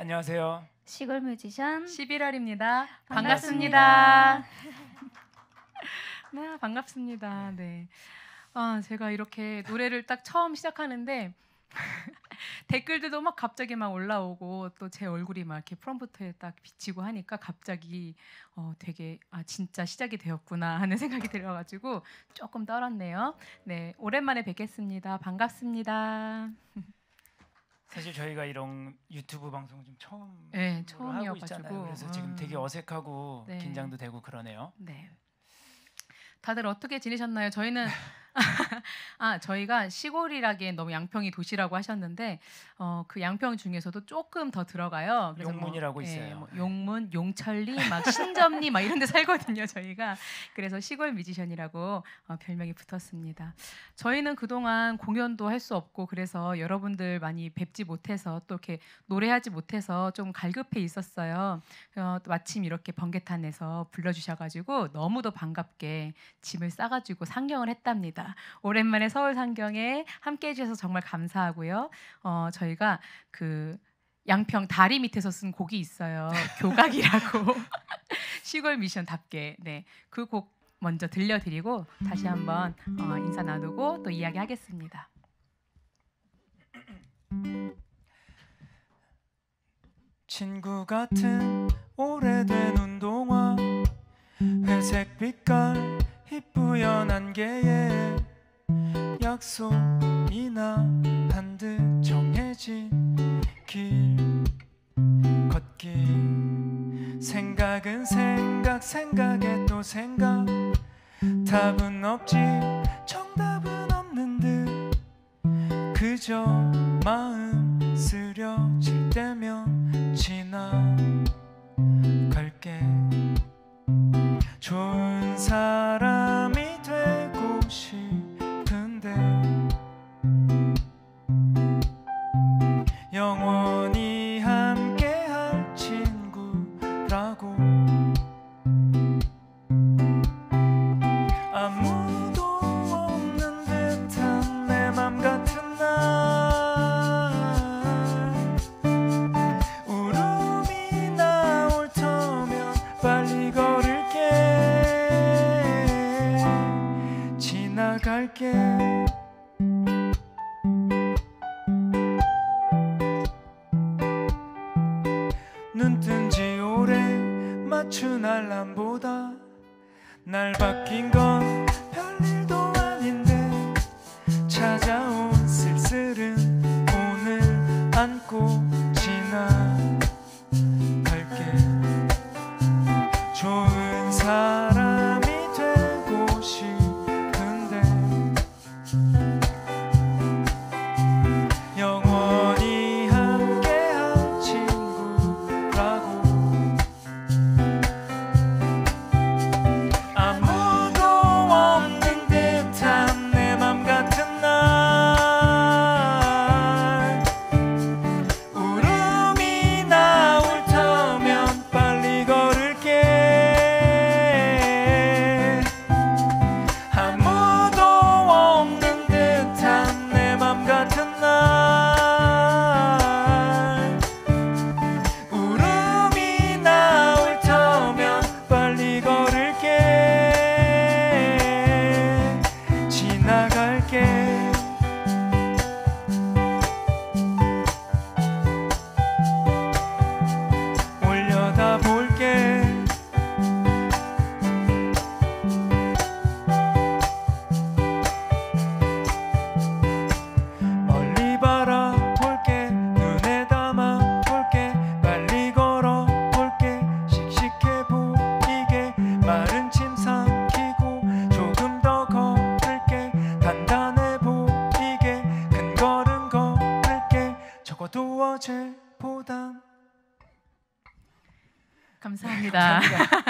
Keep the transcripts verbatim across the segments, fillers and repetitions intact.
안녕하세요. 시골 뮤지션 십일월입니다. 반갑습니다. 네, 반갑습니다. 네, 아, 제가 이렇게 노래를 딱 처음 시작하는데 댓글들도 막 갑자기 막 올라오고 또 제 얼굴이 막 이렇게 프롬프트에 딱 비치고 하니까 갑자기 어, 되게 아 진짜 시작이 되었구나 하는 생각이 들어가지고 조금 떨었네요. 네, 오랜만에 뵙겠습니다. 반갑습니다. 사실 저희가 이런 유튜브 방송 좀 처음 네, 하고 처음이어가지고 있잖아요. 그래서 지금 되게 어색하고 네. 긴장도 되고 그러네요. 네. 다들 어떻게 지내셨나요? 저희는 아 저희가 시골이라기엔 너무 양평이 도시라고 하셨는데 어, 그 양평 중에서도 조금 더 들어가요. 그래서 용문이라고 뭐, 있어요. 예, 뭐 용문, 용천리, 막 신점리 막 이런 데 살거든요. 저희가 그래서 시골 뮤지션이라고 어, 별명이 붙었습니다. 저희는 그동안 공연도 할 수 없고 그래서 여러분들 많이 뵙지 못해서 또 이렇게 노래하지 못해서 좀 갈급해 있었어요. 어, 또 마침 이렇게 번개탄에서 불러주셔가지고 너무도 반갑게 짐을 싸가지고 상경을 했답니다. 오랜만에 서울 상경에 함께해 주셔서 정말 감사하고요. 어, 저희가 그 양평 다리 밑에서 쓴 곡이 있어요. 교각이라고 시골 미션답게 네, 그 곡 먼저 들려드리고 다시 한번 어, 인사 나누고 또 이야기하겠습니다. 친구 같은 오래된 운동화 회색 빛깔 희뿌연 안개에 약속이나 한 듯 정해진 길 걷기 생각은 생각 생각에 또 생각 답은 없지 정답은 없는 듯 그저 마음 쓰려질 때면 지나갈게 좋은 사람이 되고 싶은데 영원히 함께할 친구라고 아무도 없는 듯한 내 맘 같은 날 울음이 나올 터면 빨리 걸을게 지나갈게 눈뜬 지 오래 맞춘 알람보다 날 바뀐 건 별일도 아닌데 찾아온 쓸쓸은 오늘 안고 지나갈게 좋은 사람이 되고 싶은데 영원히 함께할 친구라고 아무도 없는 듯한 내 맘 같은 날 울음이 나올 터면 빨리 걸을게 아무도 없는 듯한 내 맘 같은 날 울음이 나올 터면 빨리 걸을게 지나갈게 올려다 볼게 멀리 바라볼게 눈에 담아볼게 빨리 걸어볼게 씩씩해 보이게 마른 침 삼키고 조금 더 걸을게 단단해 보이게 큰 걸음 걸을게 적어도 어제보단 감사합니다.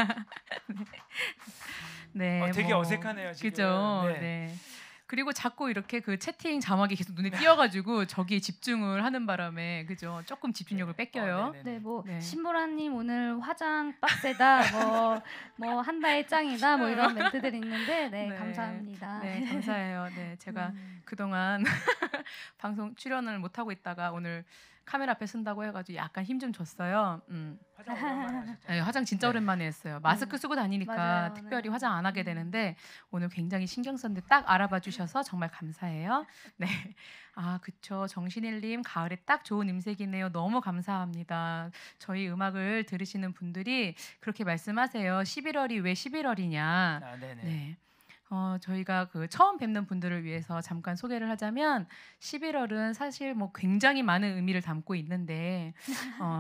네, 어, 되게 뭐, 어색하네요, 지금. 그죠. 네. 네. 그리고 자꾸 이렇게 그 채팅 자막이 계속 눈에 띄어가지고 저기에 집중을 하는 바람에 그죠. 조금 집중력을 뺏겨요. 어, 네네네. 네, 뭐 네. 신보라님 오늘 화장 빡세다, 뭐 뭐 한다의 짱이다, 뭐 이런 멘트들이 있는데, 네, 네. 감사합니다. 네, 감사해요. 네, 제가 음. 그동안 방송 출연을 못 하고 있다가 오늘 카메라 앞에 쓴다고 해가지고 약간 힘 좀 줬어요. 음. 화장 오랜만에 하셨죠? 네, 화장 진짜 네. 오랜만에 했어요. 마스크 쓰고 다니니까 맞아요. 특별히 네. 화장 안 하게 되는데 오늘 굉장히 신경 썼는데 딱 알아봐 주셔서 정말 감사해요. 네, 아 그쵸. 정신일님 가을에 딱 좋은 음색이네요. 너무 감사합니다. 저희 음악을 들으시는 분들이 그렇게 말씀하세요. 십일월이 왜 십일월이냐. 아, 네네. 네. 어, 저희가 그 처음 뵙는 분들을 위해서 잠깐 소개를 하자면 십일월은 사실 뭐 굉장히 많은 의미를 담고 있는데 어,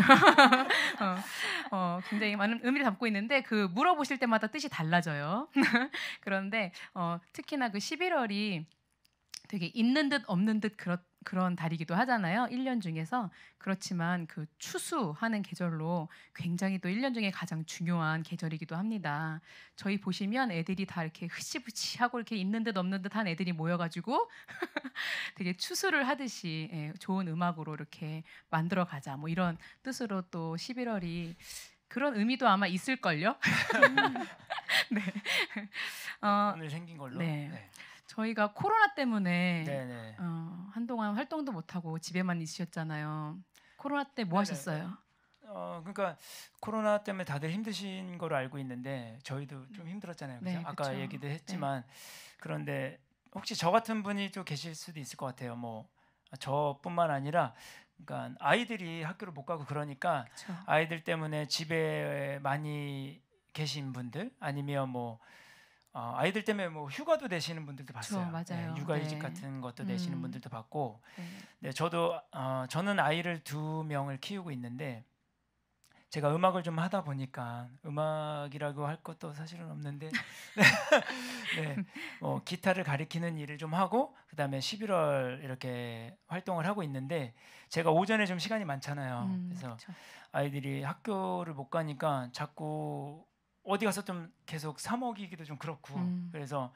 어, 어, 굉장히 많은 의미를 담고 있는데 그 물어보실 때마다 뜻이 달라져요. 그런데 어, 특히나 그 십일월이 되게 있는 듯 없는 듯 그렇, 그런 달이기도 하잖아요. 일 년 중에서. 그렇지만 그 추수하는 계절로 굉장히 또 일 년 중에 가장 중요한 계절이기도 합니다. 저희 보시면 애들이 다 이렇게 흐시부시하고 이렇게 있는 듯 없는 듯한 애들이 모여가지고 되게 추수를 하듯이 예, 좋은 음악으로 이렇게 만들어 가자. 뭐 이런 뜻으로 또 십일월이 그런 의미도 아마 있을걸요. 네. 어, 오늘 생긴 걸로. 네. 네. 저희가 코로나 때문에 네네. 어, 한동안 활동도 못하고 집에만 있으셨잖아요. 코로나 때 뭐 네네. 하셨어요? 어 그러니까 코로나 때문에 다들 힘드신 걸로 알고 있는데 저희도 좀 힘들었잖아요. 그죠? 네, 아까 그쵸. 얘기도 했지만 그런데 혹시 저 같은 분이 좀 계실 수도 있을 것 같아요. 뭐 저뿐만 아니라 그러니까 아이들이 학교를 못 가고 그러니까 그쵸. 아이들 때문에 집에 많이 계신 분들 아니면 뭐 어, 아이들 때문에 뭐 휴가도 내시는 분들도 봤어요. 맞아요. 네, 육아휴직 네. 같은 것도 내시는 음. 분들도 봤고, 네. 네, 저도 어, 저는 아이를 두 명을 키우고 있는데 제가 음악을 좀 하다 보니까 음악이라고 할 것도 사실은 없는데, 네, 뭐 기타를 가리키는 일을 좀 하고 그다음에 십일월 이렇게 활동을 하고 있는데 제가 오전에 좀 시간이 많잖아요. 음, 그래서 그쵸. 아이들이 학교를 못 가니까 자꾸 어디 가서 좀 계속 사 먹이기도 좀 그렇고 음. 그래서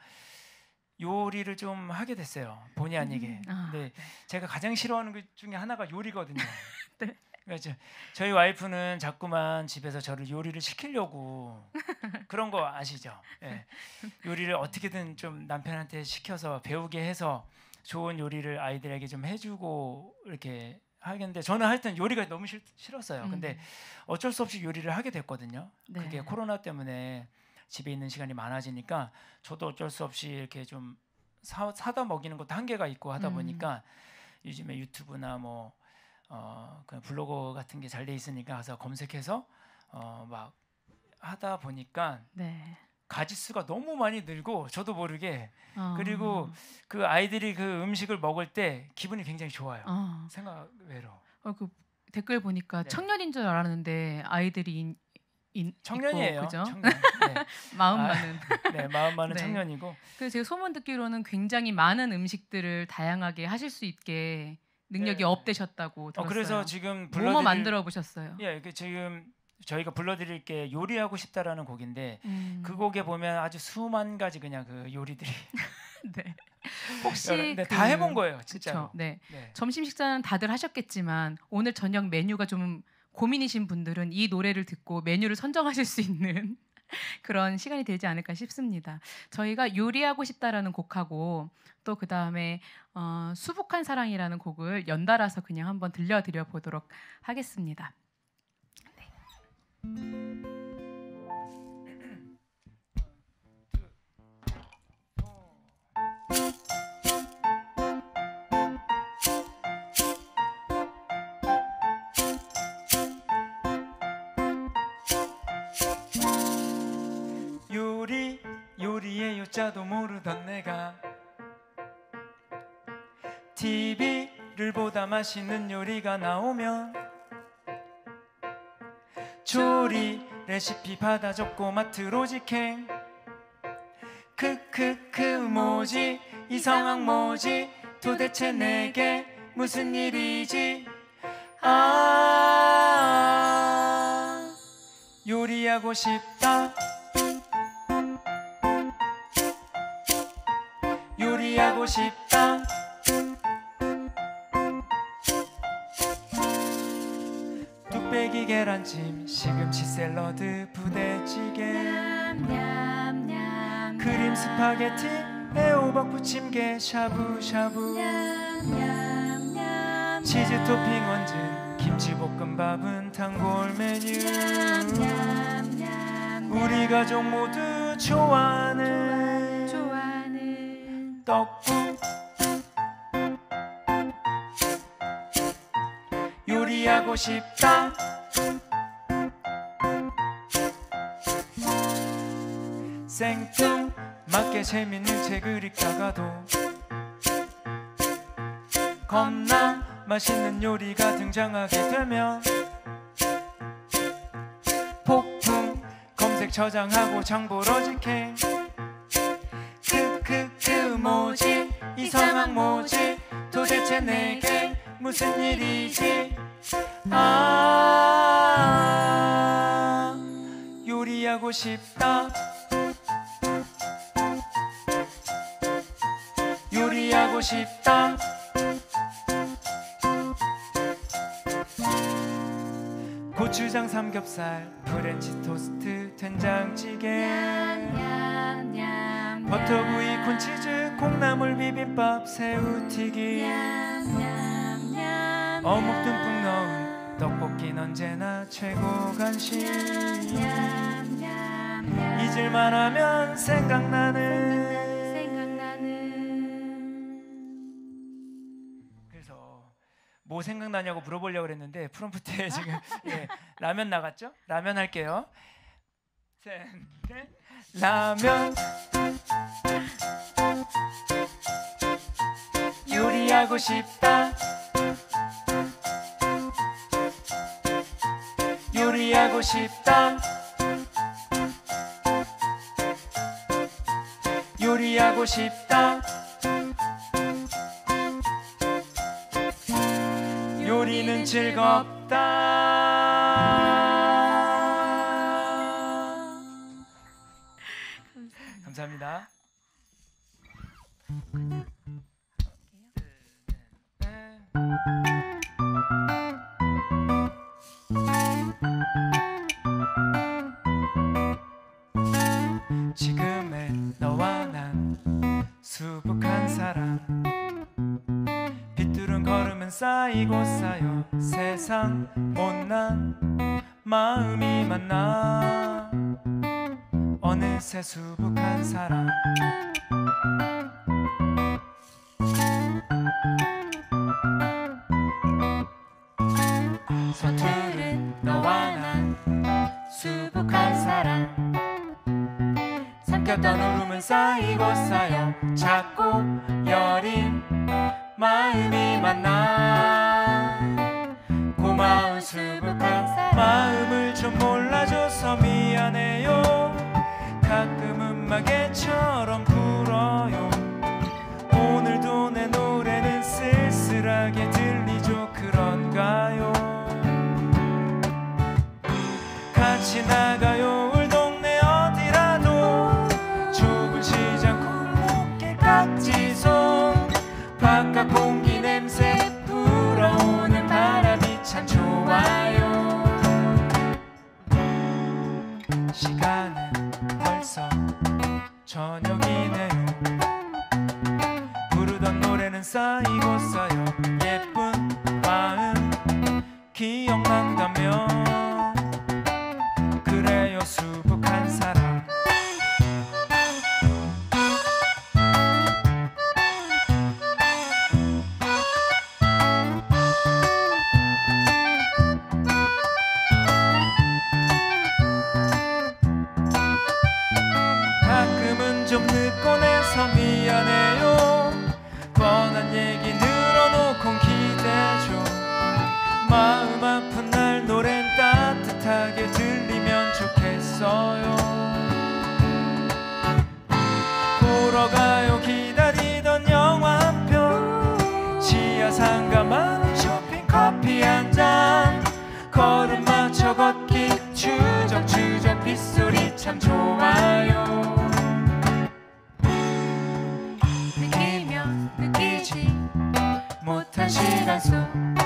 요리를 좀 하게 됐어요. 본의 아니게. 아, 근데 제가 가장 싫어하는 것 중에 하나가 요리거든요. 네. 그러니까 저- 저희 와이프는 자꾸만 집에서 저를 요리를 시키려고 그런 거 아시죠? 예. 요리를 어떻게든 좀 남편한테 시켜서 배우게 해서 좋은 요리를 아이들에게 좀 해주고 이렇게 하겠는데 저는 하여튼 요리가 너무 싫, 싫었어요. 근데 음. 어쩔 수 없이 요리를 하게 됐거든요. 네. 그게 코로나 때문에 집에 있는 시간이 많아지니까 저도 어쩔 수 없이 이렇게 좀 사, 사다 먹이는 것도 한계가 있고 하다 음. 보니까 요즘에 유튜브나 뭐 어, 그냥 블로그 같은 게 잘 돼 있으니까 가서 검색해서 어, 막 하다 보니까 네. 가짓수가 너무 많이 늘고 저도 모르게 어. 그리고 그 아이들이 그 음식을 먹을 때 기분이 굉장히 좋아요. 어. 생각 외로. 어, 그 댓글 보니까 네. 청년인 줄 알았는데 아이들이 인, 인, 청년이에요. 있고, 그죠? 청년. 네. 마음 아, 많은. 네, 마음 많은 네. 청년이고. 그래서 제가 소문 듣기로는 굉장히 많은 음식들을 다양하게 하실 수 있게 능력이 네. 업되셨다고 들었어요. 어, 그래서 지금 불러드릴 뭐뭐 만들어 보셨어요? 예, 그 지금 저희가 불러드릴 게 요리하고 싶다라는 곡인데 음. 그 곡에 보면 아주 수만 가지 그냥 그 요리들이 네. 혹시 네, 그, 다 해본 거예요, 진짜로. 그쵸? 네. 네. 점심 식사는 다들 하셨겠지만 오늘 저녁 메뉴가 좀 고민이신 분들은 이 노래를 듣고 메뉴를 선정하실 수 있는 그런 시간이 되지 않을까 싶습니다. 저희가 요리하고 싶다라는 곡하고 또 그 다음에 어, 수북한 사랑이라는 곡을 연달아서 그냥 한번 들려드려 보도록 하겠습니다. 요리 요리의 요자도 모르던 내가 티비를 보다 맛있는 요리가 나오면 조리 레시피 받아 적고 마트로 직행 크크크 뭐지 이 상황 뭐지 도대체 내게 무슨 일이지 아 요리하고 싶다 요리하고 싶다 뚝배기 계란찜 시금치 샐러드 부대찌개 냠냠냠 크림 스파게티 애호박 부침개 샤브샤브 냠냠냠 치즈 토핑 얹은 김치볶음밥은 단골 메뉴. 우리 가족 모두 좋아하는 좋아하는 떡국. 요리하고 싶다. 생뚱맞게 재밌는 책을 읽다가도 겁나 맛있는 요리가 등장하게 되면 폭풍 검색 저장하고 장보러 직행. 크크크 뭐지 이 상황 뭐지 도대체 내게 무슨 일이지. 아 요리하고 싶다. 요리하고 싶다. 고추장 삼겹살 프렌치 토스트 된장찌개 버터구이 콘치즈 콩나물 비빔밥 새우튀김 어묵 듬뿍 넣은 떡볶이는 언제나 최고 간식. 잊을만 하면 생각나는 생각나는 그래서 뭐 생각나냐고 물어보려고 그랬는데 프롬프트에 지금 예, 라면 나갔죠? 라면 할게요. 셋, 넷. 라면 요리하고 싶다. 요리하고 싶다. 요리하고 싶다. 요리는 즐겁다. 감사합니다. 지금의 너와 난 수북한 사랑. 빗두른 걸음은 쌓이고 쌓여 세상 못난 마음이 만나 어느새 수북한 사랑. 서투른 너와 난 수북한 사랑. 삼켰던 울음은 쌓이고 쌓여 작고 여린 마음이 만나 고마운 수북한 마음을 좀 몰라줘서 미안해요. 가끔은 마개처럼 굴어요. 오늘도 내 노래는 쓸쓸하게 들리죠. 그런가요? 같이 나가요. 울 동네 어디라도 좁은 시장 골목길 각지손 바깥 공기 냄새 불어오는 바람이 참 좋아요. 시간은 벌써 저녁이네요. 부르던 노래는 쌓이고 쌓여 예쁜 마음 기억난다면 그래요 수북한 사랑. 가끔은 좀 늦고 내서 미안해요. 뻔한 얘기 늘어놓곤 기대죠. 마음 아픈 날 노래는 따뜻하게 들리면 좋겠어요. 보러 가요. 기다리던 영화 한 편 지하상가 많은 쇼핑 커피 한 잔 걸음 맞춰 걷기 추적추적 빗소리 참 좋아요. 느끼면 느끼지 못한 시간 속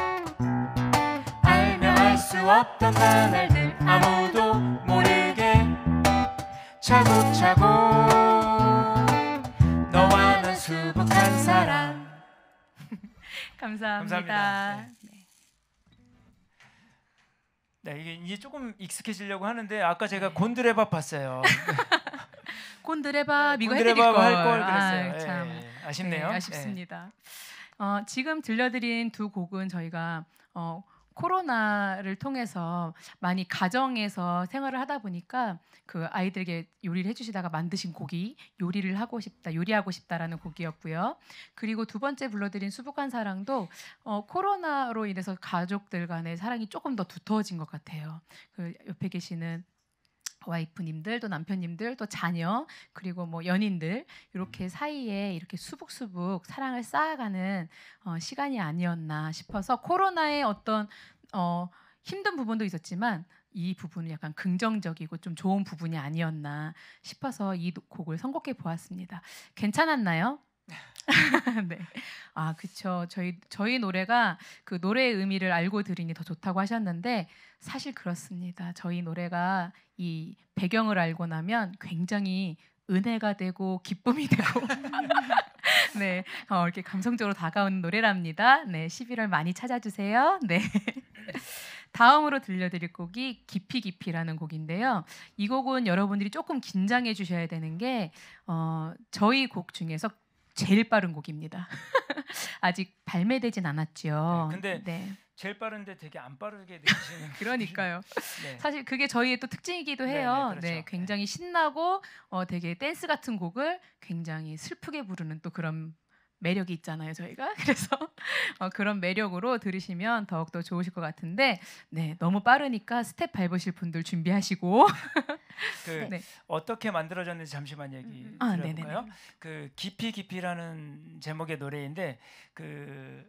알며 알 수 없던 나날들 아무도 모르게 차곡차곡 너와 난 수북한 사랑. 감사합니다. 감사합니다. 감사합니다. 네. 네. 네, 이게 이제 조금 익숙해지려고 하는데 아까 제가 네. 곤드레밥 봤어요. 곤드레밥 이거 곤드레밥 해드릴 걸. 할걸 그랬어요. 아, 참. 예, 예. 아쉽네요. 네, 아쉽습니다. 어, 지금 들려드린 두 곡은 저희가 어, 코로나를 통해서 많이 가정에서 생활을 하다 보니까 그 아이들에게 요리를 해주시다가 만드신 곡이 요리를 하고 싶다, 요리하고 싶다라는 곡이었고요. 그리고 두 번째 불러드린 수북한 사랑도 어, 코로나로 인해서 가족들 간의 사랑이 조금 더 두터워진 것 같아요. 그 옆에 계시는 와이프님들 또 남편님들 또 자녀 그리고 뭐 연인들 이렇게 사이에 이렇게 수북수북 사랑을 쌓아가는 어, 시간이 아니었나 싶어서 코로나의 어떤 어, 힘든 부분도 있었지만 이 부분은 약간 긍정적이고 좀 좋은 부분이 아니었나 싶어서 이 곡을 선곡해 보았습니다. 괜찮았나요? 네. 아, 그렇죠. 저희 저희 노래가 그 노래의 의미를 알고 들으니 더 좋다고 하셨는데 사실 그렇습니다. 저희 노래가 이 배경을 알고 나면 굉장히 은혜가 되고 기쁨이 되고 네, 어, 이렇게 감성적으로 다가오는 노래랍니다. 네, 십일월 많이 찾아주세요. 네. 다음으로 들려드릴 곡이 깊이 깊이라는 곡인데요. 이 곡은 여러분들이 조금 긴장해 주셔야 되는 게 어, 저희 곡 중에서 제일 빠른 곡입니다. 아직 발매되진 않았죠. 네, 근데 네. 제일 빠른데 되게 안 빠르게 느끼시는. 그러니까요. 네. 사실 그게 저희의 또 특징이기도 네, 해요. 네, 그렇죠. 네, 굉장히 신나고 어, 되게 댄스 같은 곡을 굉장히 슬프게 부르는 또 그런 매력이 있잖아요, 저희가. 그래서 어, 그런 매력으로 들으시면 더욱더 좋으실 것 같은데 네, 너무 빠르니까 스텝 밟으실 분들 준비하시고 그 네. 어떻게 만들어졌는지 잠시만 얘기 아, 드려볼까요? 네네네. 그 깊이 깊이라는 제목의 노래인데 그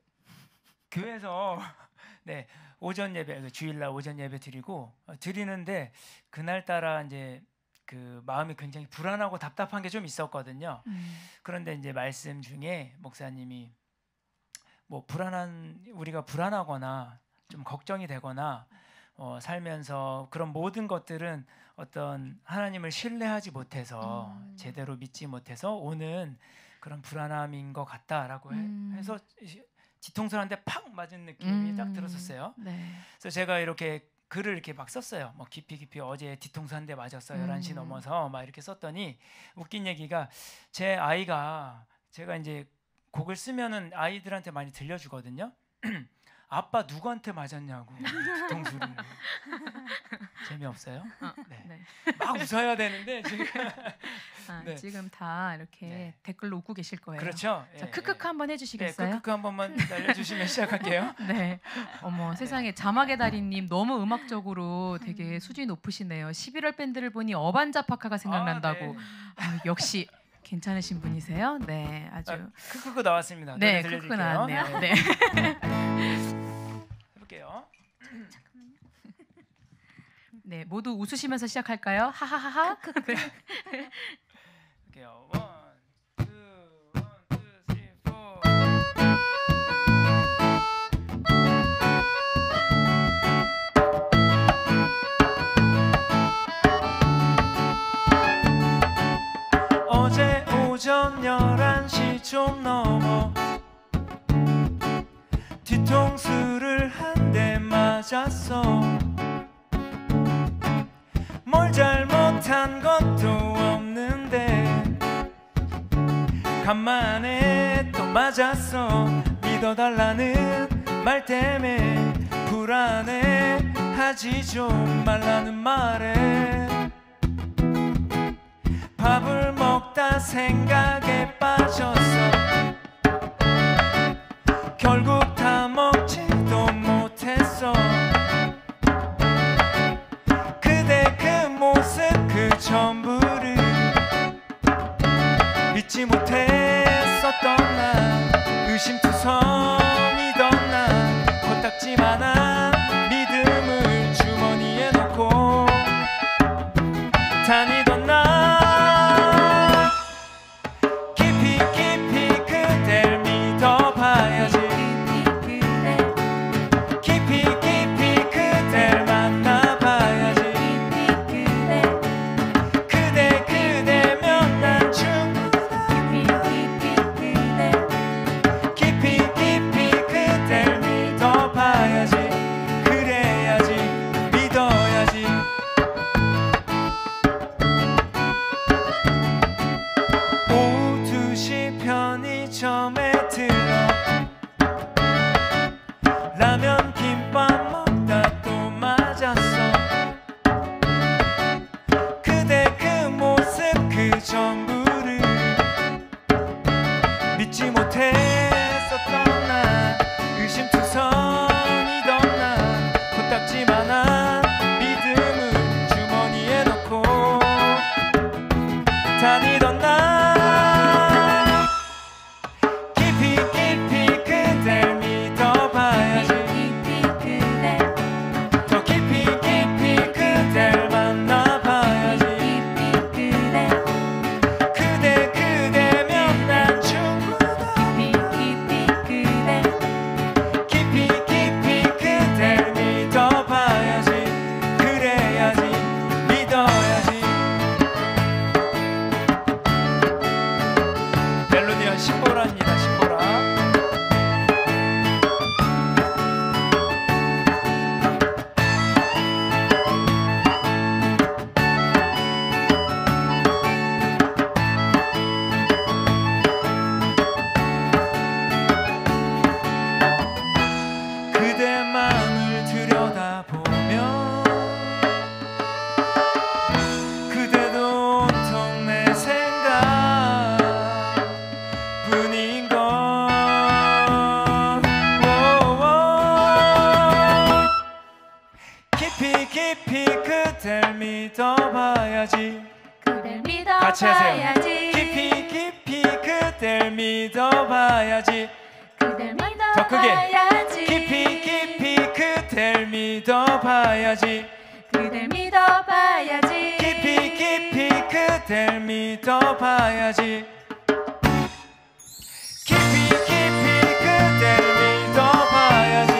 교회에서 네 오전 예배 그 주일날 오전 예배 드리고 어, 드리는데 그날 따라 이제 그 마음이 굉장히 불안하고 답답한 게 좀 있었거든요. 음. 그런데 이제 말씀 중에 목사님이 뭐 불안한 우리가 불안하거나 좀 걱정이 되거나 어, 살면서 그런 모든 것들은 어떤 하나님을 신뢰하지 못해서 음. 제대로 믿지 못해서 오는 그런 불안함인 것 같다라고 해, 음. 해서 뒤통수한테 팍 맞은 느낌이 음. 딱 들었었어요. 네. 그래서 제가 이렇게 글을 이렇게 막 썼어요. 뭐 깊이 깊이 어제 뒤통수 한 대 맞았어. 음. 열한 시 넘어서 막 이렇게 썼더니 웃긴 얘기가 제 아이가 제가 이제 곡을 쓰면은 아이들한테 많이 들려주거든요. 아빠 누구한테 맞았냐고 뒤통수를. 재미없어요? 어, 네. 네. 막 웃어야 되는데 지금 아, 네. 지금 다 이렇게 네. 댓글로 웃고 계실 거예요. 그렇죠. 자, 예, 크크크 예. 한번 네, 해주시겠어요? 크크크 한 번만 날려주시면 시작할게요. 네. 어머 세상에 자막의 달인님 너무 음악적으로 되게 수준이 높으시네요. 십일월 밴드를 보니 어반자파카가 생각난다고. 아, 네. 아, 역시 괜찮으신 분이세요. 네, 아주. 아, 크크크 나왔습니다. 네, 노래 크크 들려드릴게요. 나왔네요. 네. 해볼게요. 네, 모두 웃으시면서 시작할까요? 하하하하. 할게요. 원, 투, 원, 투, 쓰리, 포. 어제 오전 열한 시 좀 넘어 뒤통수를 한 대 맞았어. 뭘 잘못한 것도 없는데 간만에 또 맞았어. 믿어달라는 말 때문에 불안해 하지 좀 말라는 말에 밥을 먹다 생각에 빠졌어. 결국 다 먹지도 못했어. 그대 그 모습 그 전부를 잊지 못했었던 나. 의심투성이던 나. 코딱지만한 믿음을 주머니에 넣고 다니던 나. 깊이 깊이 그댈 믿어봐야지. 깊이 깊이 그댈 만나봐야지. 그대 그대면 난 충분하고 깊이 깊이 그댈 다니던 날 깊이 깊이 그댈 믿어봐야지 깊이 그대 더 깊이 깊이 그댈 만나봐야지 깊이 그대 그대 그대면 난 충분하다 깊이 깊이 그대 깊이 깊이 그댈 믿어봐야지 그래야지 믿어야지 멜로디는 신보라입니다. 신보라. 그대 맘을 들여다보면 그대도 온통 내 생각 뿐인 걸 오오. 깊이 깊이 그댈 믿어봐야지 그댈 같이 하세요. 믿어봐야지 깊이 깊이 그댈 믿어봐야지 그댈 더 크게. 믿어봐야지 깊이 깊이 그댈 믿어봐야지 그댈 믿어봐야지 깊이 깊이 그댈 믿어봐야지 깊이 깊이 그댈 믿어봐야지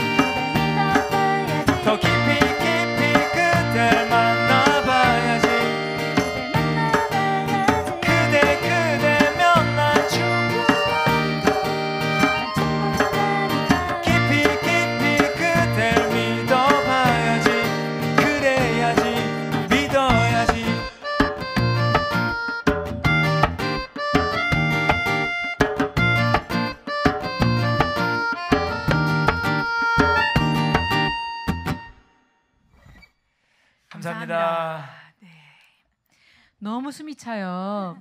믿어봐야지 더 깊이 깊이 그댈 만나봐야지 그댈 만나봐야지 그대 그대면 난 충분하니까 난 충분하니까 깊이 깊이 그댈 믿어봐야지 그래야지 믿어야지 감사합니다. 네. 너무 숨이 차요.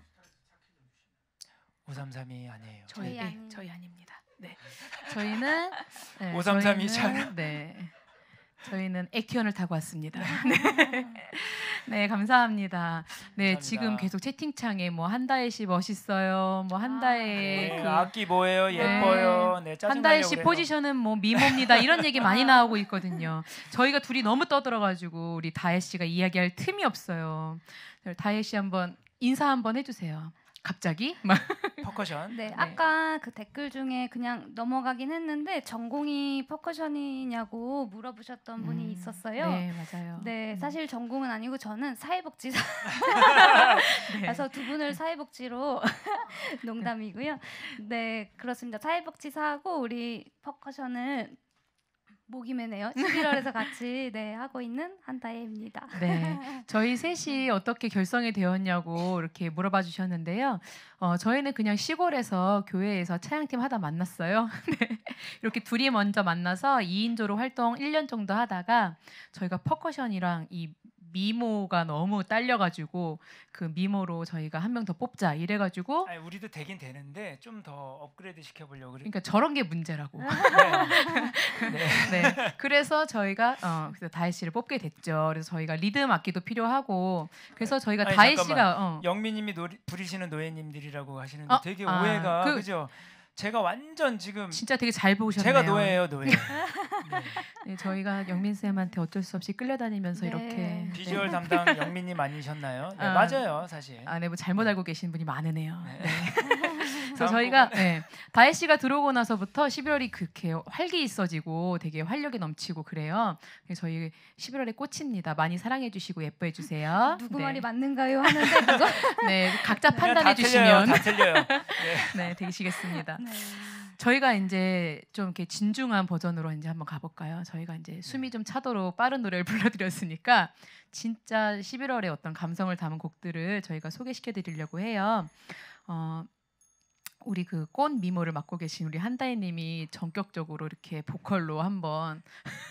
오삼삼이 아니에요. 저희 저희 네, 아니- 저희 아닙니다. 네. 저희는 네, 오삼삼이 저희는- 차요? 네. 저희는 액티언을 타고 왔습니다. 네. 네, 감사합니다. 네, 감사합니다. 지금 계속 채팅창에 뭐 한다혜 씨 멋있어요. 뭐 한다혜 네, 그 악기 뭐예요? 예뻐요. 네, 짜증나려고 한다혜 씨 그래요. 포지션은 뭐 미모입니다. 이런 얘기 많이 나오고 있거든요. 저희가 둘이 너무 떠들어가지고 우리 다혜 씨가 이야기할 틈이 없어요. 다혜 씨 한번 인사 한번 해주세요. 갑자기? 막. 퍼커션. 네, 네. 아까 그 댓글 중에 그냥 넘어가긴 했는데 전공이 퍼커션이냐고 물어보셨던 분이 음, 있었어요. 네, 맞아요. 네, 음. 사실 전공은 아니고 저는 사회복지사 네. 그래서 두 분을 사회복지로 농담이고요. 네, 그렇습니다. 사회복지사하고 우리 퍼커션을 목이 매네요. 십일월에서 같이 네 하고 있는 한다혜입니다. 네, 저희 셋이 어떻게 결성이 되었냐고 이렇게 물어봐 주셨는데요. 어, 저희는 그냥 시골에서 교회에서 차양팀 하다 만났어요. 네, 이렇게 둘이 먼저 만나서 이인조로 활동 일 년 정도 하다가 저희가 퍼커션이랑 이 미모가 너무 딸려가지고 그 미모로 저희가 한 명 더 뽑자 이래가지고 아니, 우리도 되긴 되는데 좀 더 업그레이드 시켜보려고 그래. 그러니까 저런 게 문제라고. 네. 네. 네, 그래서 저희가 어, 그래서 다혜 씨를 뽑게 됐죠. 그래서 저희가 리듬 악기도 필요하고 그래서 저희가 아니, 다혜 잠깐만. 씨가 어, 영민님이 노리, 부리시는 노예님들이라고 하시는데 어? 되게 아, 오해가 그- 그죠? 제가 완전 지금 진짜 되게 잘 보셨네요. 제가 노예예요 노예. 네. 네, 저희가 영민 쌤한테 어쩔 수 없이 끌려다니면서 네. 이렇게 비주얼 담당 영민님 아니셨나요? 네, 아. 맞아요 사실. 아, 네, 뭐 잘못 알고 계신 분이 많으네요. 네. 네. 그래서 다음 저희가 네, 다혜 씨가 들어오고 나서부터 십일월이 그렇게 활기 있어지고 되게 활력이 넘치고 그래요. 그래서 저희 십일월에 꽃입니다. 많이 사랑해 주시고 예뻐해 주세요. 누구 네. 말이 맞는가요 하는데 그거 네, 각자 판단해 다 틀려요, 주시면 다 틀려요. 네. 네, 되시겠습니다. 네. 저희가 이제 좀 이렇게 진중한 버전으로 이제 한번 가볼까요? 저희가 이제 숨이 좀 차도록 빠른 노래를 불러드렸으니까 진짜 십일월에 어떤 감성을 담은 곡들을 저희가 소개시켜드리려고 해요. 어, 우리 그 꽃 미모를 맡고 계신 우리 한다혜님이 전격적으로 이렇게 보컬로 한번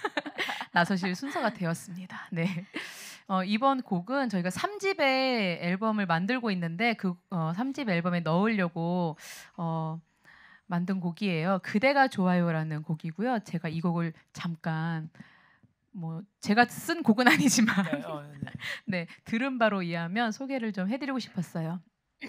나서실 순서가 되었습니다. 네. 어, 이번 곡은 저희가 삼 집의 앨범을 만들고 있는데 그 어, 삼 집 앨범에 넣으려고 어, 만든 곡이에요. 그대가 좋아요라는 곡이고요. 제가 이 곡을 잠깐 뭐 제가 쓴 곡은 아니지만 네, 어, 네. 네, 들은 바로 이해하면 소개를 좀 해드리고 싶었어요.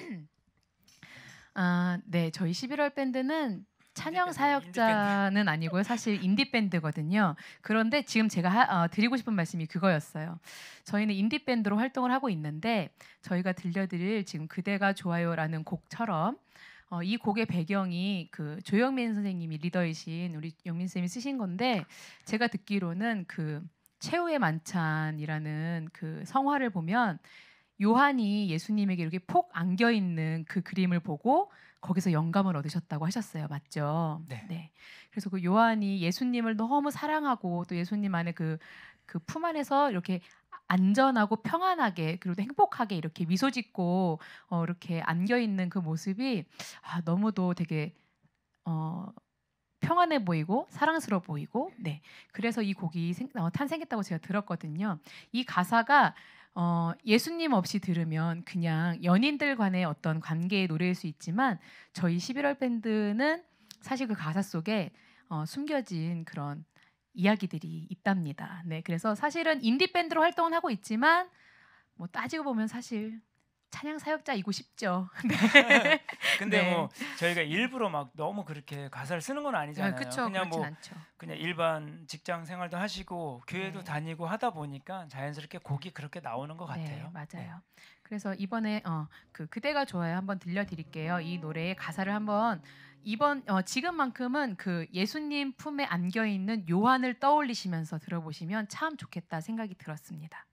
아, 네, 저희 십일월 밴드는 찬양 인디 밴드, 사역자는 아니고요. 사실 인디 밴드거든요. 그런데 지금 제가 하, 어, 드리고 싶은 말씀이 그거였어요. 저희는 인디 밴드로 활동을 하고 있는데 저희가 들려드릴 지금 그대가 좋아요라는 곡처럼 어, 이 곡의 배경이 그 조영민 선생님이 리더이신 우리 영민 쌤이 쓰신 건데 제가 듣기로는 그 최후의 만찬이라는 그 성화를 보면 요한이 예수님에게 이렇게 폭 안겨 있는 그 그림을 보고 거기서 영감을 얻으셨다고 하셨어요. 맞죠? 네. 그래서 그 요한이 예수님을 너무 사랑하고 또 예수님 안에 그 그 품 안에서 이렇게 안전하고 평안하게 그리고 행복하게 이렇게 미소 짓고 어, 이렇게 안겨 있는 그 모습이 아, 너무도 되게 어, 평안해 보이고 사랑스러워 보이고 네 그래서 이 곡이 생, 어, 탄생했다고 제가 들었거든요. 이 가사가 어, 예수님 없이 들으면 그냥 연인들 간의 어떤 관계의 노래일 수 있지만 저희 십일월 밴드는 사실 그 가사 속에 어, 숨겨진 그런 이야기들이 있답니다. 네, 그래서 사실은 인디 밴드로 활동은 하고 있지만 뭐 따지고 보면 사실 찬양 사역자이고 싶죠. 네. 근데 네. 뭐 저희가 일부러 막 너무 그렇게 가사를 쓰는 건 아니잖아요. 그쵸, 그냥 그렇진 뭐 않죠. 그냥 일반 직장 생활도 하시고 교회도 네. 다니고 하다 보니까 자연스럽게 곡이 그렇게 나오는 것 네, 같아요. 맞아요. 그래서 이번에 어, 그 그대가 좋아요 한번 들려드릴게요. 이 노래의 가사를 한번 이번 어, 지금만큼은 그 예수님 품에 안겨 있는 요한을 떠올리시면서 들어보시면 참 좋겠다 생각이 들었습니다.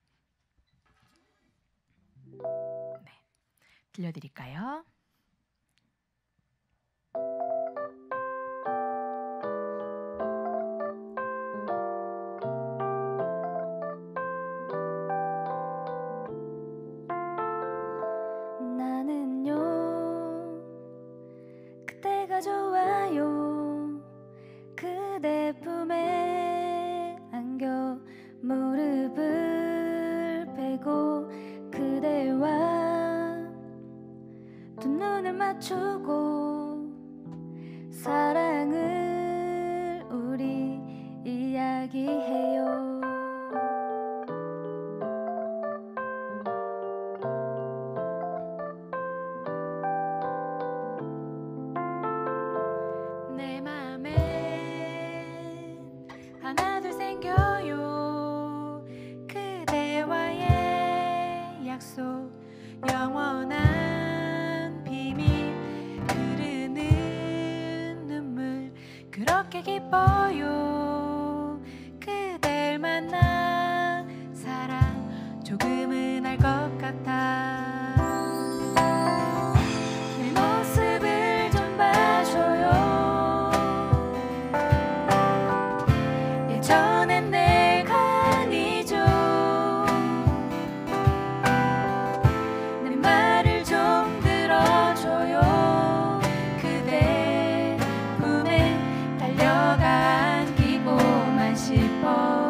네, 들려드릴까요? 나는요 그대가 좋아요 그대 품에 안겨 무릎을 베고 그대와 두 눈을 맞추고 사랑을 우리 이야기해요. 내 맘에 하나둘 생겨요 그대와의 약속 영원한 비밀 흐르는 눈물 그렇게 기뻐요 그댈 만나 사랑 조금은 알 것 같아 내 모습을 좀 봐줘요 예전엔 내가 아니죠 내 말을 좀 들어줘요 그대 품에 달려가 안기고만 싶어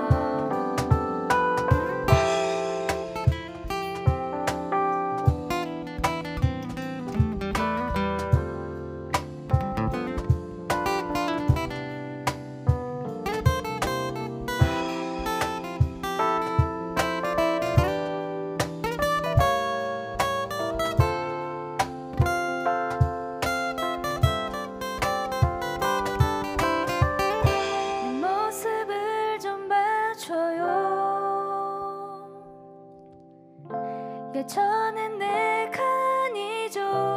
내 모습을 좀 봐줘요 예전엔 내가 아니죠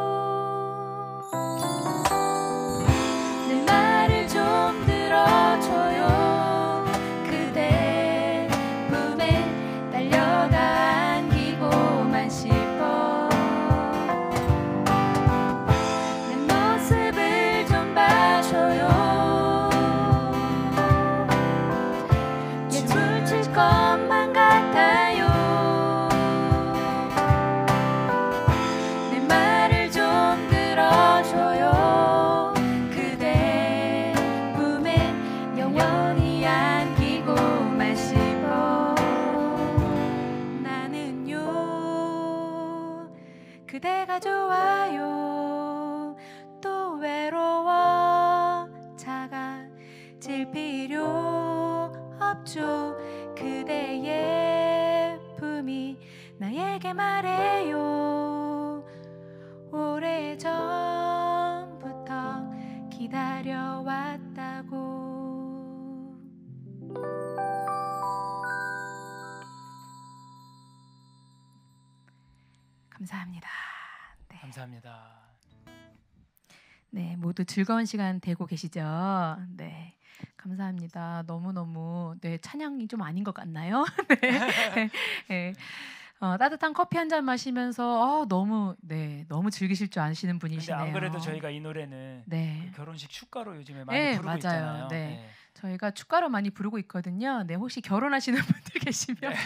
내 말을 좀 들어줘요 그대 품에 달려가 안기고만 싶어 내 모습을 좀 봐줘요 예술 칠 것만 같아요 내 말을 좀 들어줘요 그대 품에 영원히 안기고만 싶어 나는요 그대가 좋아요 또 외로워 작아질 필요 없 묻죠. 그대의 예쁨이 나에게 말해요. 오래전부터 기다려왔다고. 감사합니다. 네. 감사합니다. 네, 모두 즐거운 시간 되고 계시죠? 네, 감사합니다. 너무 너무 네 찬양이 좀 아닌 것 같나요? 네, 네. 어, 따뜻한 커피 한 잔 마시면서 어, 너무 네 너무 즐기실 줄 아시는 근데 분이시네요. 안 그래도 저희가 이 노래는 네. 그 결혼식 축가로 요즘에 많이 네, 부르고 맞아요. 있잖아요. 네. 네. 저희가 축가로 많이 부르고 있거든요. 네, 혹시 결혼하시는 분들 계시면 네.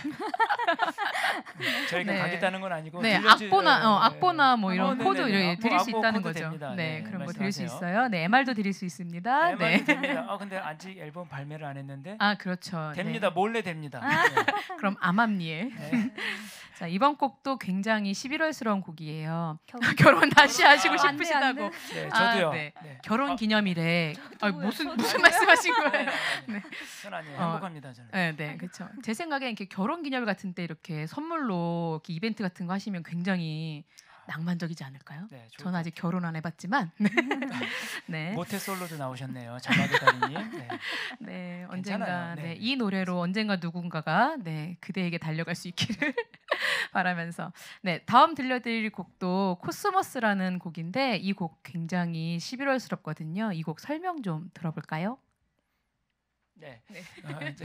저희가 네. 가겠다는 건 아니고 네, 들려주- 악보나 어, 악보나 뭐 어, 이런 네네네. 코드 이렇게 아, 뭐 드릴 수 악보 있다는 코드 거죠. 됩니다. 네, 네, 그런 거 드릴 수 말씀하세요. 있어요. 네, 엠알도 드릴 수 있습니다. 네, 네. 네. 됩니다. 아 근데 아직 앨범 발매를 안 했는데 아, 그렇죠. 됩니다. 네. 몰래 됩니다. 그럼 암암리에. 네. 네. 자, 이번 곡도 굉장히 십일월스러운 곡이에요. 결혼- 결혼 다시 하시고 아, 안 돼, 안 싶으시다고. 돼. 네, 아, 저도요. 네. 네. 결혼 아, 기념일에 아, 저도요, 무슨 저도요. 무슨 말씀하신 네, 거예요? 네, 네. 저는 아니에요. 어, 행복합니다. 저는. 네, 네, 그렇죠. 제 생각엔 이렇게 결혼 기념일 같은 때 이렇게 선물로 이렇게 이벤트 같은 거 하시면 굉장히 낭만적이지 않을까요? 네, 좋을 저는 것 아직 결혼 안 해봤지만, 네, 모태솔로도 나오셨네요. 자마도 달인님. 네. 네, 언젠가 괜찮아요. 네. 네, 이 노래로 언젠가 누군가가 네 그대에게 달려갈 수 있기를 바라면서 네 다음 들려드릴 곡도 코스모스라는 곡인데 이 곡 굉장히 십일월스럽거든요. 이 곡 설명 좀 들어볼까요? 네. 네. 어, 이제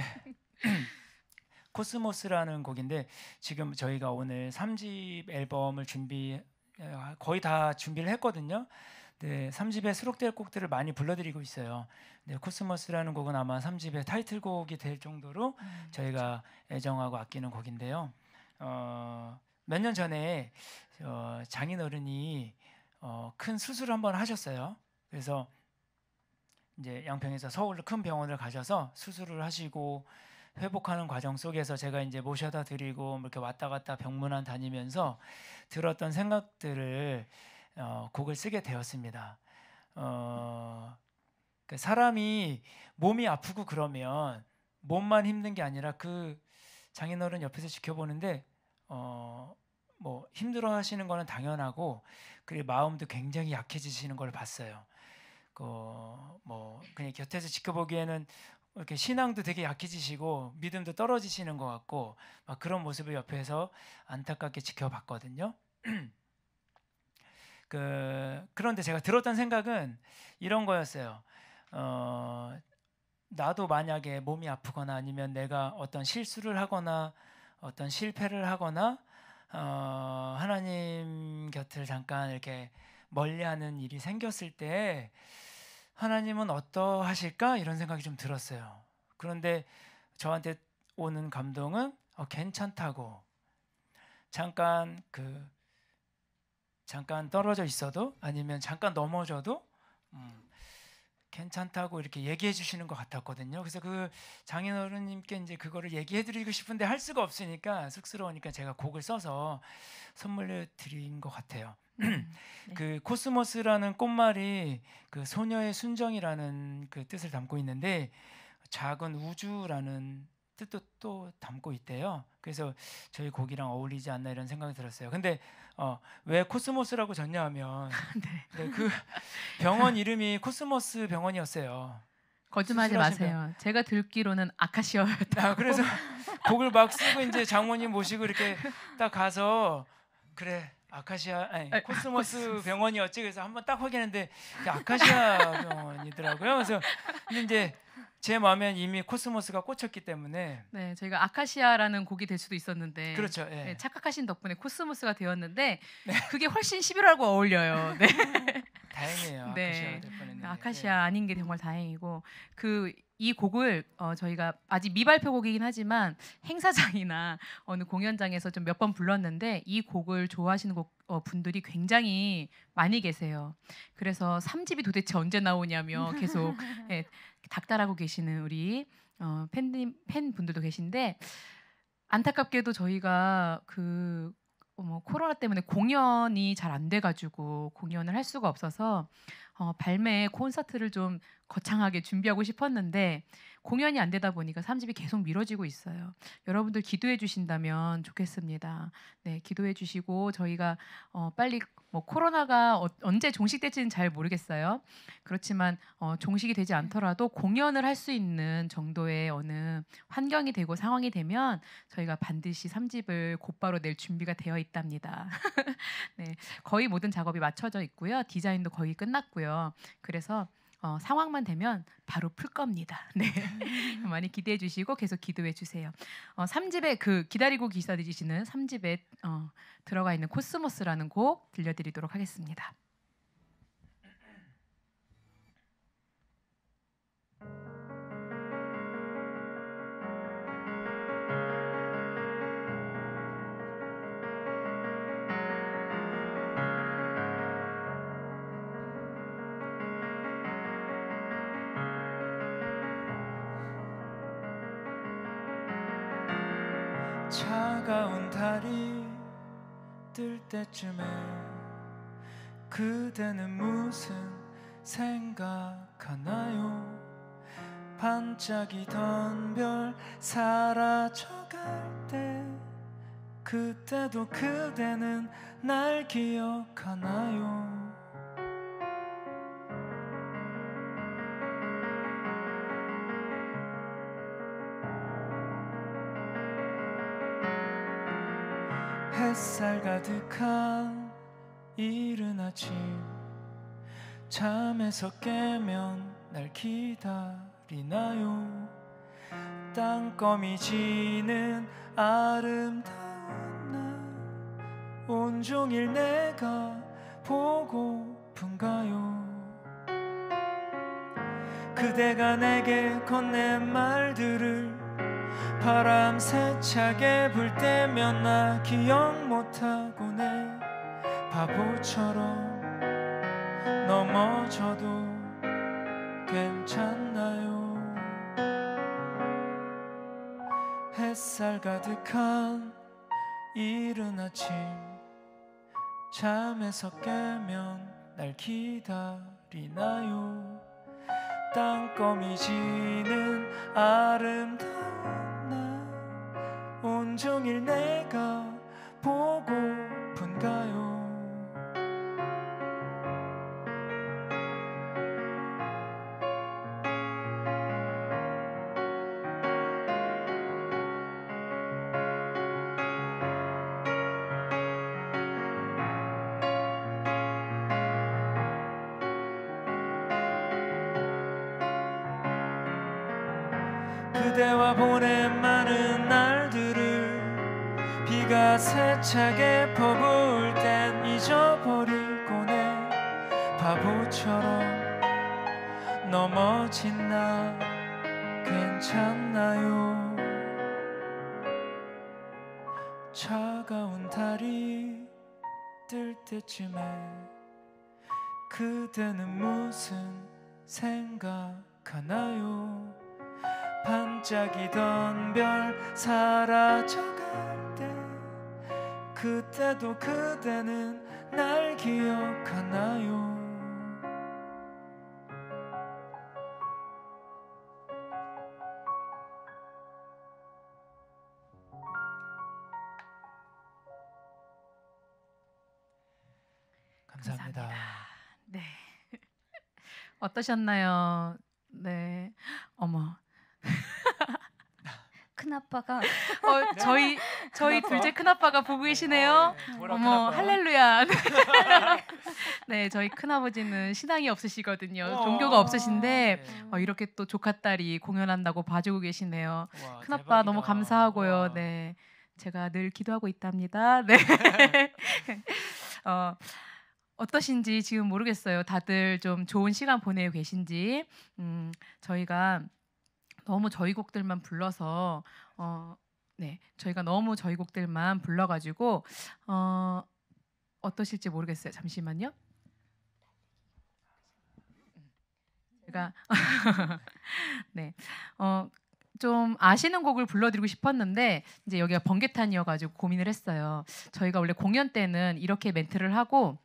코스모스라는 곡인데 지금 저희가 오늘 삼 집 앨범을 준비 어, 거의 다 준비를 했거든요. 네, 삼 집에 수록될 곡들을 많이 불러드리고 있어요. 네, 코스모스라는 곡은 아마 삼 집의 타이틀곡이 될 정도로 저희가 애정하고 아끼는 곡인데요. 어, 몇 년 전에 어, 장인어른이 어, 큰 수술을 한번 하셨어요. 그래서 이제 양평에서 서울로 큰 병원을 가셔서 수술을 하시고 회복하는 과정 속에서 제가 이제 모셔다 드리고 이렇게 왔다 갔다 병문안 다니면서 들었던 생각들을 어, 곡을 쓰게 되었습니다. 어, 그 사람이 몸이 아프고 그러면 몸만 힘든 게 아니라 그 장인어른 옆에서 지켜보는데 어, 뭐 힘들어하시는 거는 당연하고 그리고 마음도 굉장히 약해지시는 걸 봤어요. 그 뭐 그냥 곁에서 지켜보기에는 이렇게 신앙도 되게 약해지시고 믿음도 떨어지시는 것 같고 막 그런 모습을 옆에서 안타깝게 지켜봤거든요. 그 그런데 제가 들었던 생각은 이런 거였어요. 어, 나도 만약에 몸이 아프거나 아니면 내가 어떤 실수를 하거나 어떤 실패를 하거나 어, 하나님 곁을 잠깐 이렇게 멀리하는 일이 생겼을 때 하나님은 어떠하실까 이런 생각이 좀 들었어요. 그런데 저한테 오는 감동은 어, 괜찮다고 잠깐 그 잠깐 떨어져 있어도 아니면 잠깐 넘어져도 음, 괜찮다고 이렇게 얘기해 주시는 것 같았거든요. 그래서 그 장인어른님께 이제 그거를 얘기해 드리고 싶은데 할 수가 없으니까 쑥스러우니까 제가 곡을 써서 선물을 드린 것 같아요. 네. 그 코스모스라는 꽃말이 그 소녀의 순정이라는 그 뜻을 담고 있는데 작은 우주라는 뜻도 또 담고 있대요. 그래서 저희 곡이랑 어울리지 않나 이런 생각이 들었어요. 근데 어, 왜 코스모스라고 졌냐하면 네. 네, 그 병원 이름이 코스모스 병원이었어요. 거짓말하지 수술하신 마세요. 제가 듣기로는 아카시아였다. 아, 그래서 곡을 막 쓰고 이제 장모님 모시고 이렇게 딱 가서 그래 아카시아 아니 아니, 코스모스 병원이었지. 그래서 한번 딱 확인했는데 아카시아 병원이더라고요. 그래서 근데 이제 제 마음엔 이미 코스모스가 꽂혔기 때문에 네, 저희가 아카시아라는 곡이 될 수도 있었는데 그렇죠. 예. 네, 착각하신 덕분에 코스모스가 되었는데 그게 훨씬 십일월하고 어울려요. 네. 다행이에요. 네. 아카시아가 될 뻔했는데. 아카시아 아닌 게 정말 다행이고 그 이 곡을 어, 저희가 아직 미발표곡이긴 하지만 행사장이나 어느 공연장에서 좀 몇 번 불렀는데 이 곡을 좋아하시는 곡, 어, 분들이 굉장히 많이 계세요. 그래서 삼 집이 도대체 언제 나오냐며 계속 예, 닥달하고 계시는 우리 어, 팬님 팬분들도 계신데 안타깝게도 저희가 그 뭐 코로나 때문에 공연이 잘 안 돼가지고 공연을 할 수가 없어서 어, 발매 콘서트를 좀 거창하게 준비하고 싶었는데 공연이 안 되다 보니까 삼 집이 계속 미뤄지고 있어요. 여러분들 기도해 주신다면 좋겠습니다. 네, 기도해 주시고 저희가 어, 빨리 뭐 코로나가 어, 언제 종식될지는 잘 모르겠어요. 그렇지만 어, 종식이 되지 않더라도 공연을 할 수 있는 정도의 어느 환경이 되고 상황이 되면 저희가 반드시 삼 집을 곧바로 낼 준비가 되어 있답니다. 네, 거의 모든 작업이 맞춰져 있고요. 디자인도 거의 끝났고요. 그래서 어, 상황만 되면 바로 풀 겁니다. 네, 많이 기대해 주시고 계속 기도해 주세요. 어, 삼 집에 그 기다리고 기다리시는 삼 집에 어, 들어가 있는 코스모스라는 곡 들려드리도록 하겠습니다. 차가운 달이 뜰 때쯤에 그대는 무슨 생각하나요? 반짝이던 별 사라져갈 때 그때도 그대는 날 기억하나요? 햇살 가득한 이른 아침 잠에서 깨면 날 기다리나요? 땅거미 지는 아름다운 날 온종일 내가 보고픈가요? 그대가 내게 건넨 말들을 바람 세차게 불 때면 나 기억 못하고 내 바보처럼 넘어져도 괜찮나요? 햇살 가득한 이른 아침 잠에서 깨면 날 기다리나요? 땅거미 지는 아름다운 날 온종일 내가 보고픈가요? 그대와 보낸 많은 날들을 비가 세차게 퍼부을 땐 잊어버리고 내 바보처럼 넘어진 나 괜찮나요? 차가운 달이 뜰 때쯤에 그대는 무슨 생각하나요? 반짝이던 별 사라져갈 때 그때도 그대는 날 기억하나요? 감사합니다. 감사합니다. 네. 어떠셨나요? 네. 어머. 큰아빠가 어, 저희 저희 큰아빠? 둘째 큰아빠가 보고 계시네요. 네, 뭐라 어머, 큰아빠? 할렐루야. 네, 저희 큰아버지는 신앙이 없으시거든요. 우와. 종교가 없으신데 네. 어, 이렇게 또 조카딸이 공연한다고 봐주고 계시네요. 우와, 큰아빠 대박이다. 너무 감사하고요. 우와. 네. 제가 늘 기도하고 있답니다. 네. 어, 어떠신지 지금 모르겠어요. 다들 좀 좋은 시간 보내고 계신지. 음, 저희가 너무 저희 곡들만 불러서 어, 네, 저희가 너무 저희 곡들만 불러가지고 어, 어떠실지 모르겠어요. 잠시만요. 제가 네, 어, 좀 아시는 곡을 불러드리고 싶었는데 이제 여기가 번개탄이어가지고 고민을 했어요. 저희가 원래 공연 때는 이렇게 멘트를 하고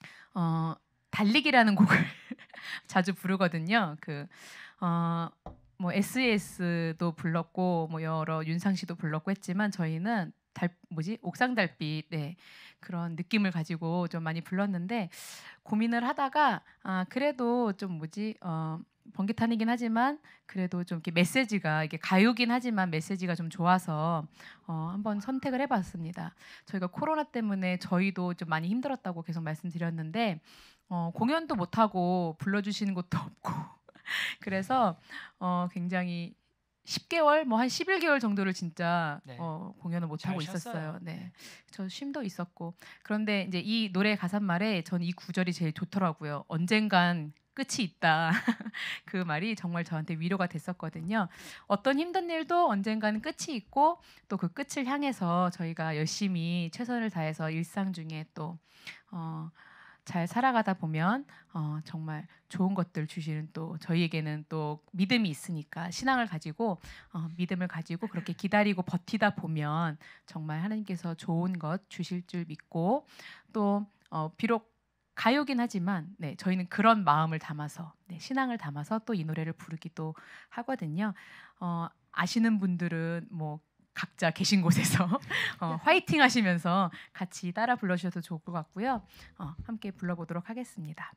어, 달리기라는 곡을 자주 부르거든요. 그 어, 뭐 에스이에스도 불렀고 뭐 여러 윤상 씨도 불렀고 했지만 저희는 달 뭐지 옥상 달빛 네 그런 느낌을 가지고 좀 많이 불렀는데 고민을 하다가 아 그래도 좀 뭐지 어 번개탄이긴 하지만 그래도 좀 이렇게 메시지가 이게 가요긴 하지만 메시지가 좀 좋아서 어 한번 선택을 해봤습니다. 저희가 코로나 때문에 저희도 좀 많이 힘들었다고 계속 말씀드렸는데 어 공연도 못 하고 불러주시는 곳도 없고 그래서 어 굉장히 십 개월 뭐 한 십일 개월 정도를 진짜 네. 어 공연을 못 잘 하고 쉬었어요. 있었어요. 네. 네. 저 쉼도 있었고 그런데 이제 이 노래 가사말에 전 이 구절이 제일 좋더라고요. 언젠간 끝이 있다. 그 말이 정말 저한테 위로가 됐었거든요. 어떤 힘든 일도 언젠가는 끝이 있고 또 그 끝을 향해서 저희가 열심히 최선을 다해서 일상 중에 또 어, 잘 살아가다 보면 어, 정말 좋은 것들 주시는 또 저희에게는 또 믿음이 있으니까 신앙을 가지고 어, 믿음을 가지고 그렇게 기다리고 버티다 보면 정말 하나님께서 좋은 것 주실 줄 믿고 또 어, 비록 가요긴 하지만 네, 저희는 그런 마음을 담아서 네, 신앙을 담아서 또 이 노래를 부르기도 하거든요. 어, 아시는 분들은 뭐 각자 계신 곳에서 어, 화이팅 하시면서 같이 따라 불러주셔도 좋을 것 같고요. 어, 함께 불러보도록 하겠습니다.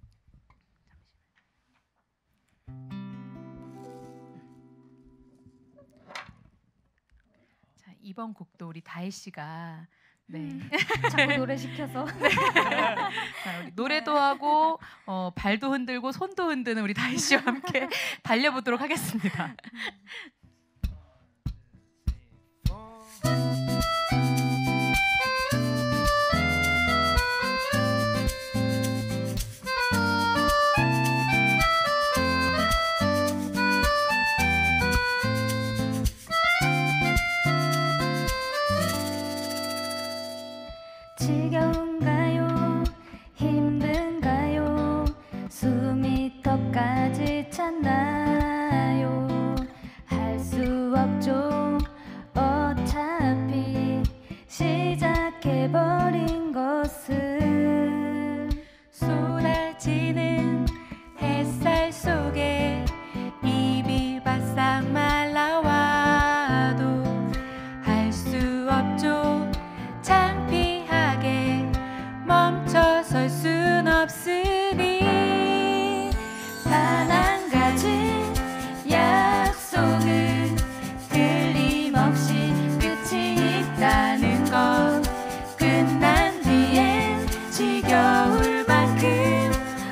자, 이번 곡도 우리 다혜 씨가 네. 음, 자꾸 노래 시켜서 자, 우리 노래도 하고 어, 발도 흔들고 손도 흔드는 우리 다혜 씨와 함께 달려보도록 하겠습니다. 지겨운가요? 힘든가요? 숨이 턱까지 찼나요? 할 수 없죠. 어차피 시작해버린 것을 쏟아지는 햇살 속에 입이 바싹 말라와도 할 수 없죠. 창피하게 멈춰설 순 없으니 단 한 가지 약속은 틀림없이 끝이 있다는 것. 끝난 뒤엔 지겨울 만큼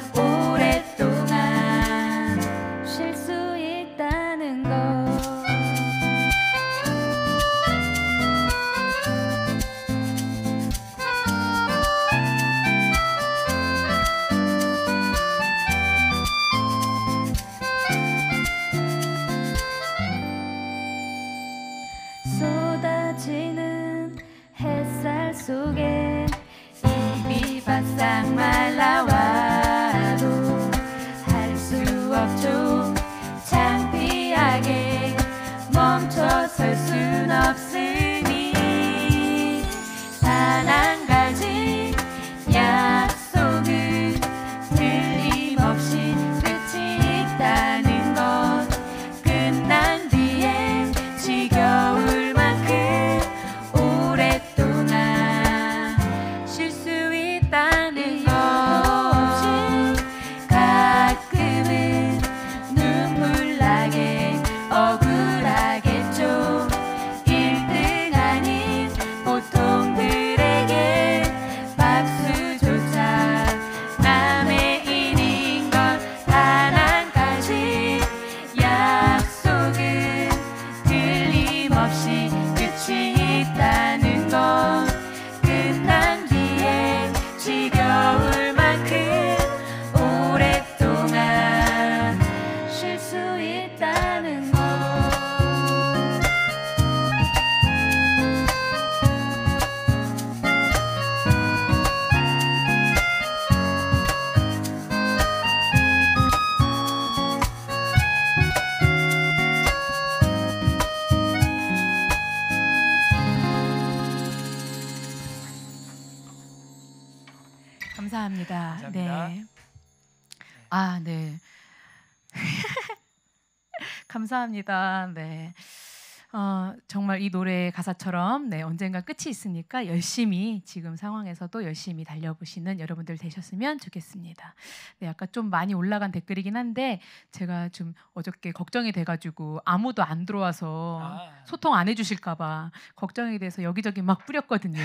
오랫동안 쉴 수 있다는 것. 쏟아지는 햇살 속에 입이 바싹 말라와도 할 수 없죠. 창피하게 멈춰설 순 없으니 단 한 가지 약속은 틀림없이 끝이 있다는 것. 끝난 뒤엔 지겨울 만큼 오랫동안 쉴 수 있다는 것. 가끔은 눈물 나게 억울하겠죠. 일 등 아닌 보통들에게 박수조차 남의 일인 것. 단 한 가지 약속은 틀림없이 끝이 있다는 것. 끝난 뒤에 지겨울 만큼 오랫동안 쉴 수 있다는 것. 감사합니다. 감사합니다. 네. 아, 네. 감사합니다. 네. 어, 정말 이 노래 가사처럼 네, 언젠가 끝이 있으니까 열심히 지금 상황에서도 열심히 달려보시는 여러분들 되셨으면 좋겠습니다. 네, 아까 좀 많이 올라간 댓글이긴 한데 제가 좀 어저께 걱정이 돼가지고 아무도 안 들어와서 아. 소통 안 해주실까봐 걱정이 돼서 여기저기 막 뿌렸거든요.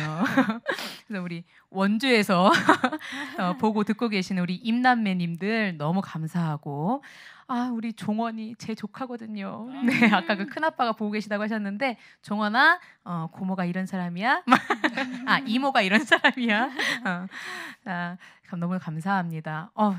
그래서 우리 원주에서 어, 보고 듣고 계시는 우리 임남매님들 너무 감사하고 아 우리 종원이 제 조카거든요. 네 아까 그 큰아빠가 보고 계시다고 하셨는데 종원아 어, 고모가 이런 사람이야. 아 이모가 이런 사람이야. 어, 아, 너무 감사합니다. 어,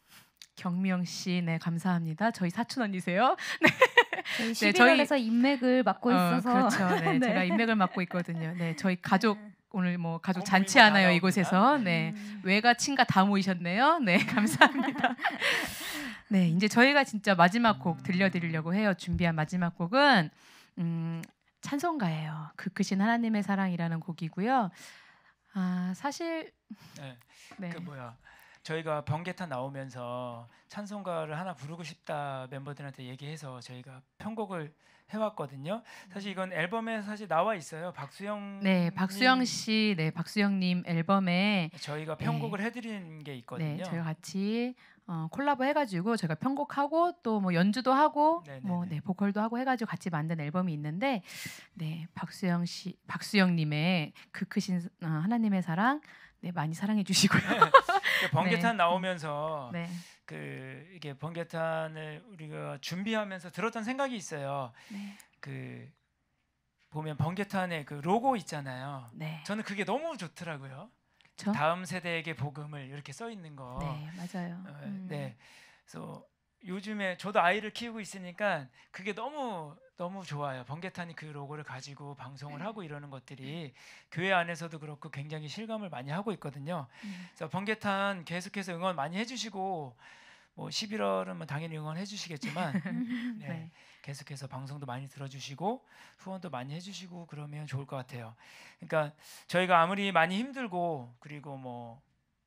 경미영 씨, 네 감사합니다. 저희 사촌 언니세요. 네. 저희 네, 십일월에서 인맥을 맡고 어, 있어서 그렇죠. 네, 네. 제가 인맥을 맡고 있거든요. 네, 저희 가족 오늘 뭐 가족 어머니가 잔치 다 하나요 나옵니다. 이곳에서. 네, 음. 외가 친가 다 모이셨네요. 네, 감사합니다. 네, 이제 저희가 진짜 마지막 곡 들려드리려고 해요. 준비한 마지막 곡은 음, 찬송가예요. 그 크신 하나님의 사랑이라는 곡이고요. 아 사실 네. 네, 그 뭐야 저희가 번개탄 나오면서 찬송가를 하나 부르고 싶다 멤버들한테 얘기해서 저희가 편곡을 해왔거든요. 사실 이건 앨범에 사실 나와 있어요. 박수영 네, 박수영 님, 씨, 네, 박수영님 앨범에 저희가 편곡을 해드린 게 있거든요. 네, 저희가 같이 어, 콜라보 해가지고 저희가 편곡하고 또 뭐 연주도 하고 네네네. 뭐 네, 보컬도 하고 해가지고 같이 만든 앨범이 있는데 네, 박수영 씨, 박수영님의 그 크신 어, 하나님의 사랑 네 많이 사랑해 주시고요. 그 번개탄 네. 나오면서 네, 그 이게 번개탄을 우리가 준비하면서 들었던 생각이 있어요. 네, 그 보면 번개탄의 그 로고 있잖아요. 네, 저는 그게 너무 좋더라고요. 그렇죠. 다음 세대에게 복음을 이렇게 써 있는 거. 네, 맞아요. 어, 음. 네. 그래서 요즘에 저도 아이를 키우고 있으니까 그게 너무 너무 좋아요. 번개탄이 그 로고를 가지고 방송을 하고 이러는 것들이 교회 안에서도 그렇고 굉장히 실감을 많이 하고 있거든요. 음. 그래서 번개탄 계속해서 응원 많이 해주시고 뭐 십일월은 뭐 당연히 응원해 주시겠지만 네, 네. 계속해서 방송도 많이 들어주시고 후원도 많이 해주시고 그러면 좋을 것 같아요. 그러니까 저희가 아무리 많이 힘들고 그리고 뭐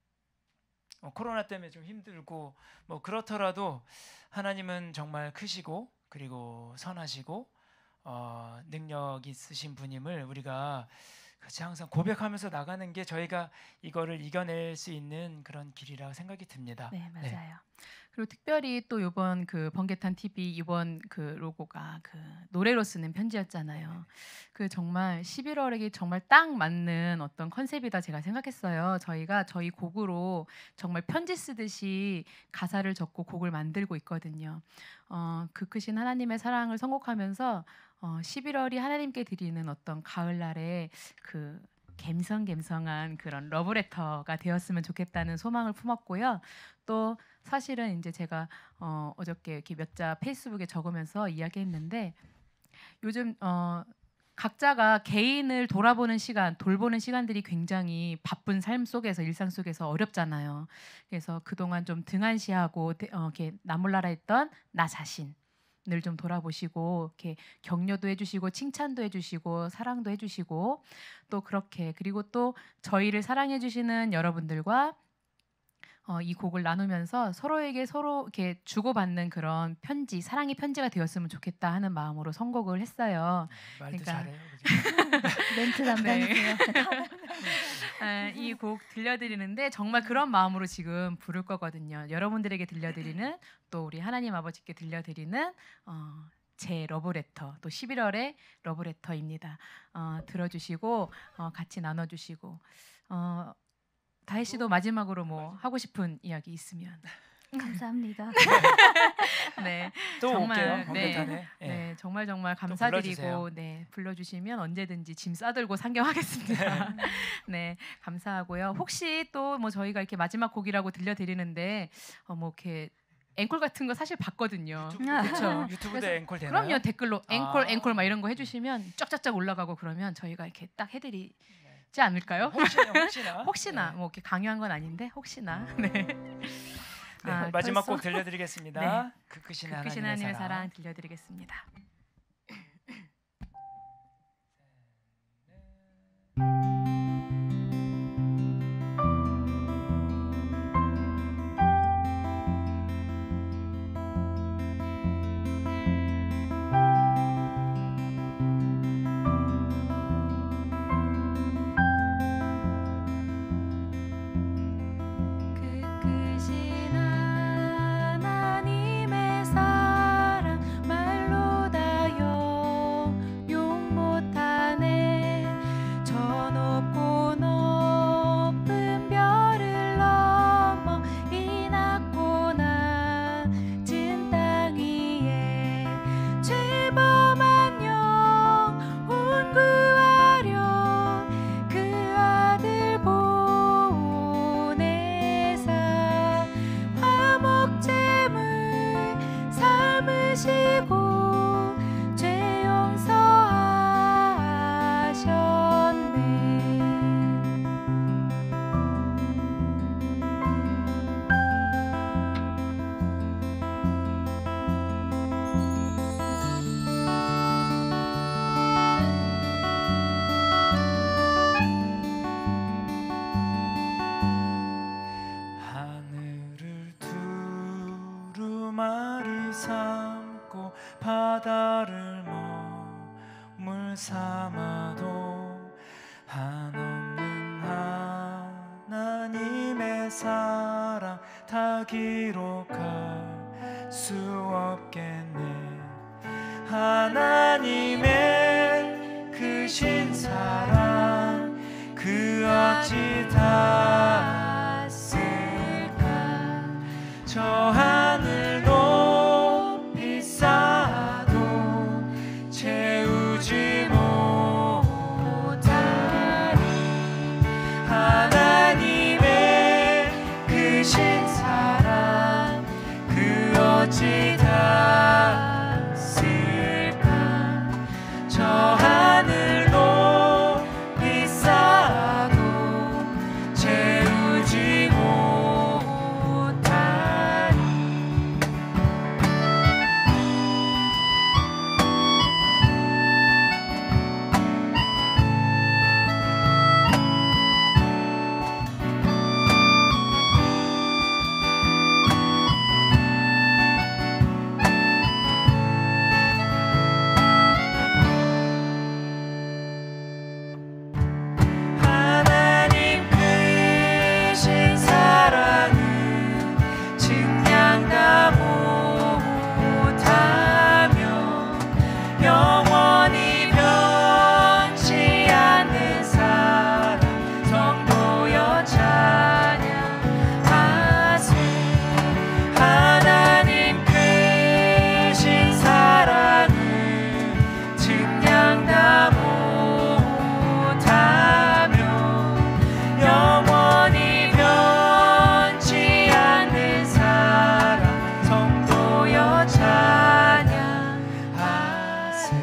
어, 코로나 때문에 좀 힘들고 뭐 그렇더라도 하나님은 정말 크시고 그리고 선하시고 어, 능력 있으신 분임을 우리가 같이 항상 고백하면서 나가는 게 저희가 이거를 이겨낼 수 있는 그런 길이라고 생각이 듭니다. 네, 맞아요. 그리고 특별히 또 이번 그 번개탄 티비 이번 그 로고가 그 노래로 쓰는 편지였잖아요. 그 정말 십일월에 정말 딱 맞는 어떤 컨셉이다 제가 생각했어요. 저희가 저희 곡으로 정말 편지 쓰듯이 가사를 적고 곡을 만들고 있거든요. 어, 그 크신 하나님의 사랑을 선곡하면서 어, 십일월이 하나님께 드리는 어떤 가을날의 그 갬성갬성한 그런 러브레터가 되었으면 좋겠다는 소망을 품었고요. 또 사실은 이제 제가 어, 어저께 이렇게 몇 자 페이스북에 적으면서 이야기했는데 요즘 어, 각자가 개인을 돌아보는 시간, 돌보는 시간들이 굉장히 바쁜 삶 속에서 일상 속에서 어렵잖아요. 그래서 그동안 좀 등한시하고 어, 이렇게 나몰라라 했던 나 자신. 늘 좀 돌아보시고 이렇게 격려도 해주시고 칭찬도 해주시고 사랑도 해주시고 또 그렇게 그리고 또 저희를 사랑해주시는 여러분들과 어, 이 곡을 나누면서 서로에게 서로 이렇게 주고받는 그런 편지, 사랑의 편지가 되었으면 좋겠다 하는 마음으로 선곡을 했어요. 말도 그러니까 잘해요. 그죠? 멘트 담당이세요. 아, 이 곡 들려드리는데 정말 그런 마음으로 지금 부를 거거든요. 여러분들에게 들려드리는 또 우리 하나님 아버지께 들려드리는 어, 제 러브레터 또 십일월의 러브레터입니다. 어, 들어주시고 어, 같이 나눠주시고 어, 다혜 씨도 마지막으로 뭐 하고 싶은 이야기 있으면 감사합니다. 네 또 정말, 올게요. 네. 번개탄에. 예. 네, 정말 정말 불러주세요. 감사드리고 네, 불러주시면 언제든지 짐 싸들고 상경하겠습니다. 네, 감사하고요. 혹시 또 뭐 저희가 이렇게 마지막 곡이라고 들려드리는데 어, 뭐 이렇게 앵콜 같은 거 사실 봤거든요. 유튜브도, 그렇죠. 유튜브도 그래서 앵콜 되나요? 그럼요, 댓글로 앵콜 아. 앵콜 막 이런 거 해주시면 쫙쫙쫙 올라가고 그러면 저희가 이렇게 딱 해드리지 않을까요? 혹시나 혹시나 혹시나 네. 뭐 이렇게 강요한 건 아닌데 혹시나 음. 네. 네, 아, 마지막 벌써? 곡 들려드리겠습니다. 네. 그 크신 그 하나님의, 크신 하나님의 사랑. 사랑 들려드리겠습니다. 바다를 머물 삼아도 한없는 하나님의 사랑 다 기록할 수 없겠네. 하나님의 크신 사랑 그 어찌 닿았을까. 저 하늘 높이 쌓아도 채우지 못하리. 하나님의 크신 사랑 그 어찌 닿았을까. 저 하늘 높이 쌓아도 채우지 못하리. 하나님 크신 사랑은 측량 다 못하며 영원히 변치 않는 사랑 성도여 찬양하세. 하나님 크신 사랑은 측량 다 못하며 영원히 변치 않는 사랑 성도여 찬양하세.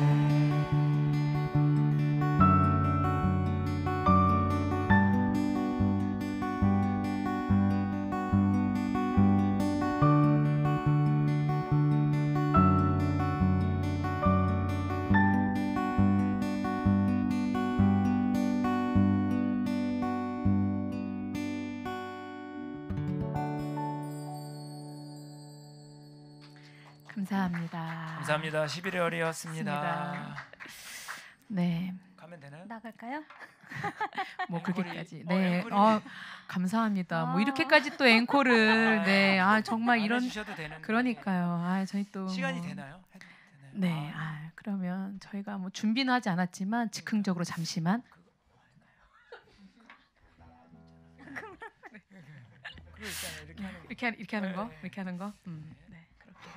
감사합니다. 감사합니다. 십일월이었습니다. 맞습니다. 네, 가면 되나요? 나갈까요? 뭐 앵콜이- 그렇게까지. 어, 네, 앵콜이- 어, 감사합니다. 뭐 아. 이렇게까지 또 앵콜을, 네, 아 정말 안 이런, 해주셔도 되는데. 그러니까요. 아 저희 또 시간이 뭐- 되나요? 해도 되나요? 네, 아, 아 그러면 저희가 뭐 준비는 하지 않았지만 즉흥적으로 잠시만. 그거 있잖아요. 이렇게 하는 거. 이렇게 하- 이렇게 하는 거, 네. 이렇게 하는 거. 음, 네, 그럴게요.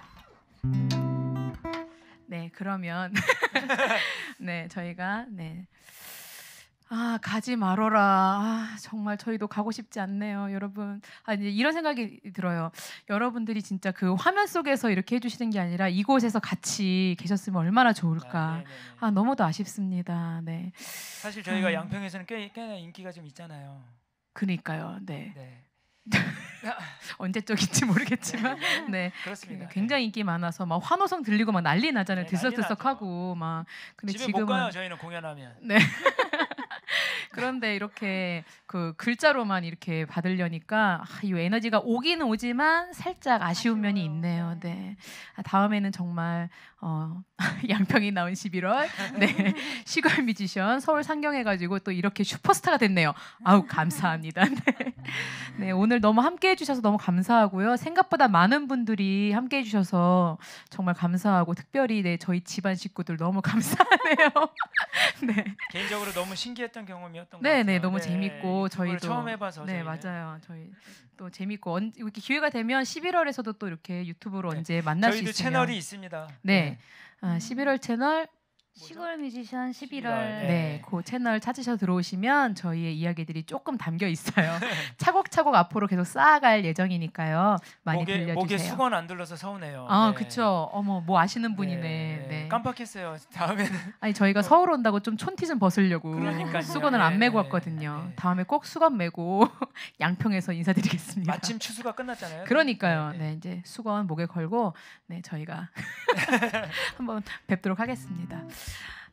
네, 그러면 네 저희가 네. 아 가지 말어라. 아, 정말 저희도 가고 싶지 않네요, 여러분. 아 이제 이런 생각이 들어요. 여러분들이 진짜 그 화면 속에서 이렇게 해주시는 게 아니라 이곳에서 같이 계셨으면 얼마나 아, 좋을까. 네네네. 아 너무도 아쉽습니다. 네, 사실 저희가 음. 양평에서는 꽤, 꽤나 인기가 좀 있잖아요. 그니까요. 네, 네. 언제적인지 모르겠지만 네. 그렇습니다. 굉장히 인기 많아서 막 환호성 들리고 막 난리 나잖아요. 네, 난리 들썩들썩하고 막. 근데 집에 지금은 못 가요. 저희는 공연하면. 네. 그런데 이렇게 그 글자로만 이렇게 받으려니까 아, 이 에너지가 오기는 오지만 살짝 아쉬운 면이 아쉬워요. 있네요. 네. 아, 다음에는 정말 어, 양평이 나온 십일월 네. 시골 뮤지션 서울 상경해 가지고 또 이렇게 슈퍼스타가 됐네요. 아우 감사합니다. 네. 네, 오늘 너무 함께 해 주셔서 너무 감사하고요. 생각보다 많은 분들이 함께 해 주셔서 정말 감사하고 특별히 네, 저희 집안 식구들 너무 감사하네요. 네. 개인적으로 너무 신기했던 경험이었던 것 네, 같아요. 네, 너무 재밌고 유튜브를 저희도 처음 해봐서 네, 저희는. 맞아요. 저희 또 재밌고 언, 이렇게 기회가 되면 십일월에서도 또 이렇게 유튜브로 네. 언제 만날 수 저희도 있으면 채널이 있습니다. 네, 아, 십일월 채널 시골 뮤지션 십일월. 네. 네, 그 채널 찾으셔 들어오시면 저희의 이야기들이 조금 담겨 있어요. 차곡차곡 앞으로 계속 쌓아갈 예정이니까요. 많이 목에, 들려주세요. 목에 수건 안 둘러서 서운해요. 아, 네. 그쵸. 어머, 뭐 아시는 분이네. 네. 네. 깜빡했어요. 다음에는 아니 저희가 서울 온다고 좀 촌티 좀 벗으려고 그러니까요. 수건을 네, 안 메고 네, 왔거든요. 네. 다음에 꼭 수건 메고 양평에서 인사드리겠습니다. 마침 추수가 끝났잖아요. 그러니까요. 네, 네, 네. 이제 수건 목에 걸고 네 저희가 한번 뵙도록 하겠습니다.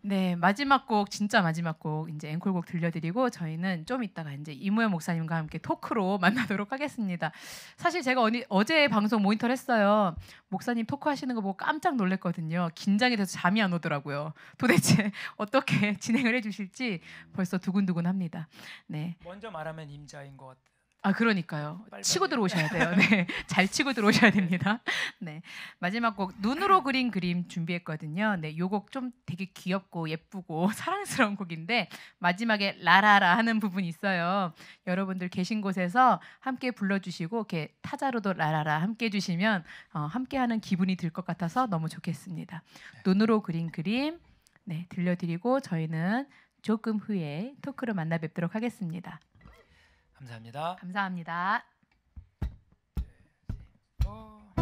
네, 마지막 곡 진짜 마지막 곡 이제 앵콜곡 들려드리고 저희는 좀 이따가 이제 이무현 목사님과 함께 토크로 만나도록 하겠습니다. 사실 제가 어니, 어제 방송 모니터를 했어요. 목사님 토크하시는 거 보고 깜짝 놀랐거든요. 긴장이 돼서 잠이 안 오더라고요. 도대체 어떻게 진행을 해주실지 벌써 두근두근합니다. 네. 먼저 말하면 임자인 것 같아요. 아 그러니까요. 빨리빨리. 치고 들어오셔야 돼요. 네, 잘 치고 들어오셔야 됩니다. 네, 마지막 곡 눈으로 그린 그림 준비했거든요. 네, 요 곡 좀 되게 귀엽고 예쁘고 사랑스러운 곡인데 마지막에 라라라 하는 부분이 있어요. 여러분들 계신 곳에서 함께 불러주시고 이렇게 타자로도 라라라 함께 해주시면 어, 함께하는 기분이 들 것 같아서 너무 좋겠습니다. 눈으로 그린 그림 네 들려드리고 저희는 조금 후에 토크로 만나 뵙도록 하겠습니다. 감사합니다. 감사합니다. 어.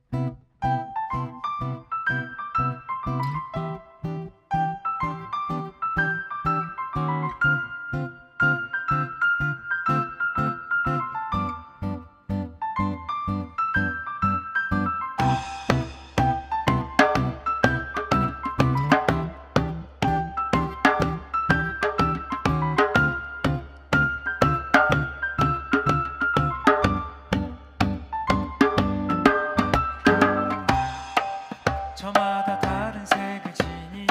저마다 다른 색을 지니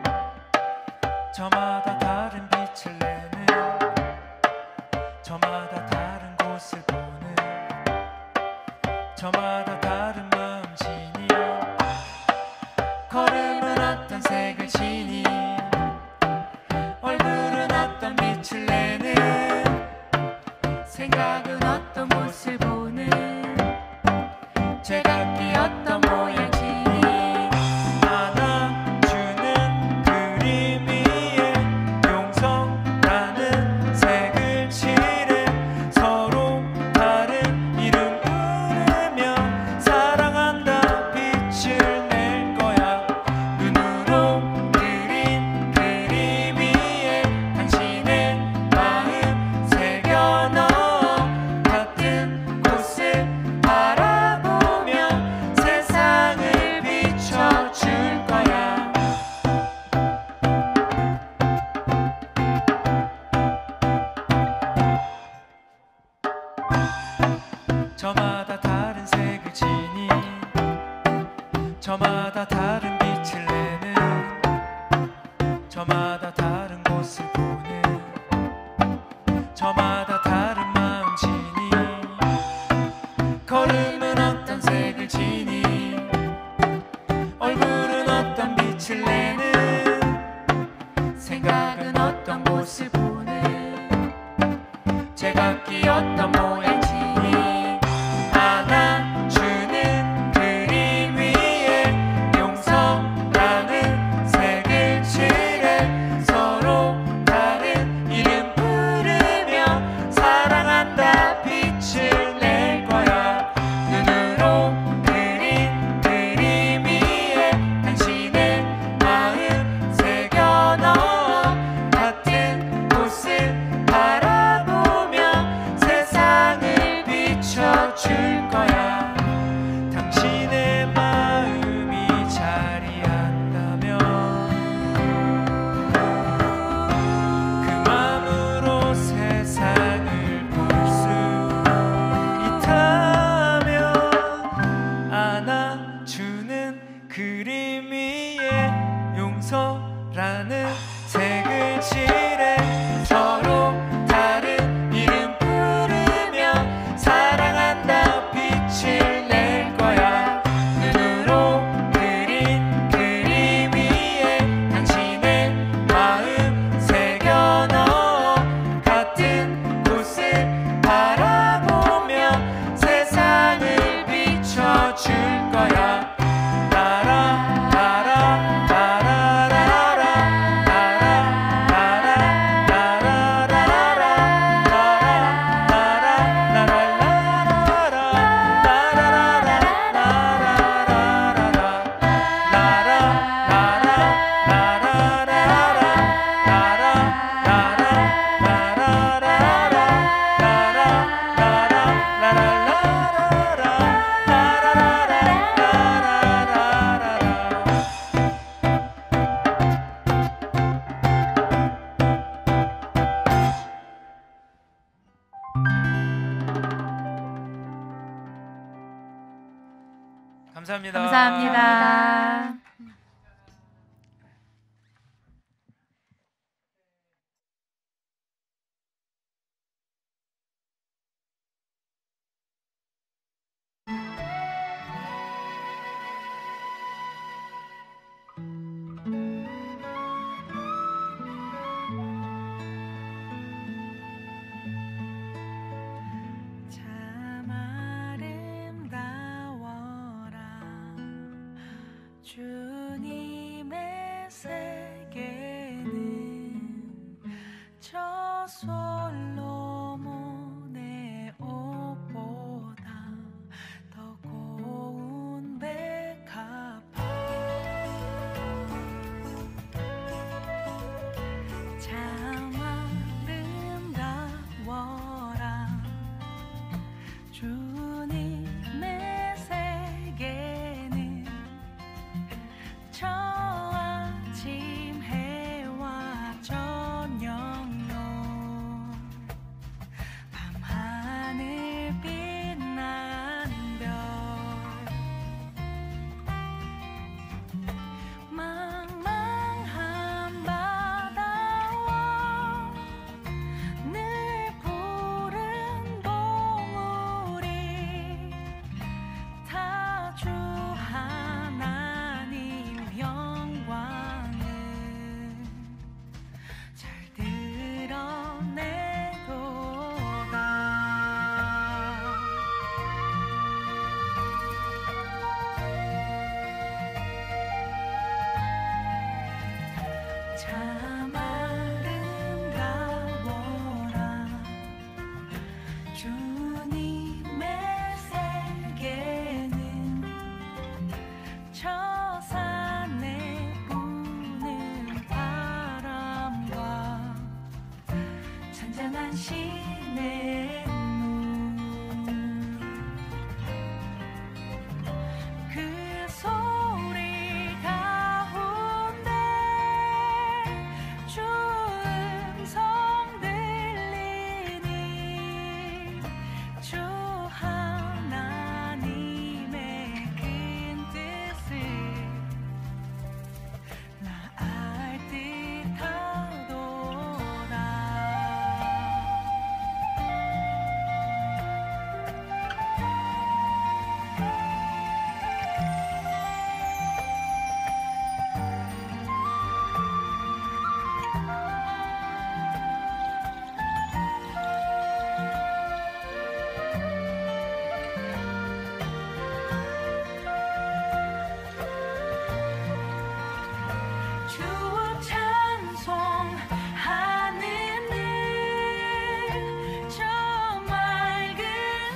저마다 다른 빛을 내는 저마다 다른 곳을 보는 저마다 다른 마음 지니 걸음은 어떤 색을 지니 얼굴은 어떤 빛을 내는 생각은 어떤 곳을 보는 제각기 어떤 모양 저마다 다른 색을 지니 저마다 다른 빛을 내는 저마다 다른 곳을 보는 저마다 다른 마음 지니 걸음은 어떤 색을 지니 얼굴은 어떤 빛을 내는 생각은 어떤 곳을 보는 제각기 어떤 모양 같은 곳을 바라보며 세상을 감사합니다. 감사합니다. 감사합니다. 참 아름다워라 주님의 세계는 저 솔로몬의 옷보다 더 고운 백합화 참 아름다워라 주님의 세계는 저 아침 해와 저녁로 밤하늘 빛나는 별 망망한 바다와 늘 푸른 봉우리 다 주 하나님 영광을 잘 드러내도다 참 아름다워라 주님의 세계는 저 산에 부는 바람과 잔잔한 시냇물 그 소리 가운데 주 음성 들리니 주 하나님의 큰 뜻을 나 알 듯하도다 주 찬송하는 늘 저 맑은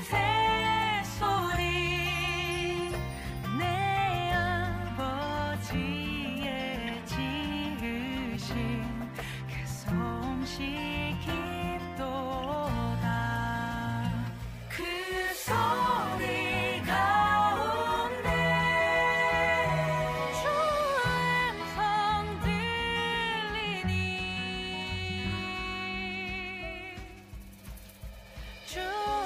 새소리 내 아버지의 지으신 그 솜씨 깊도다 그 소리 가운데 주 음성 들리니 주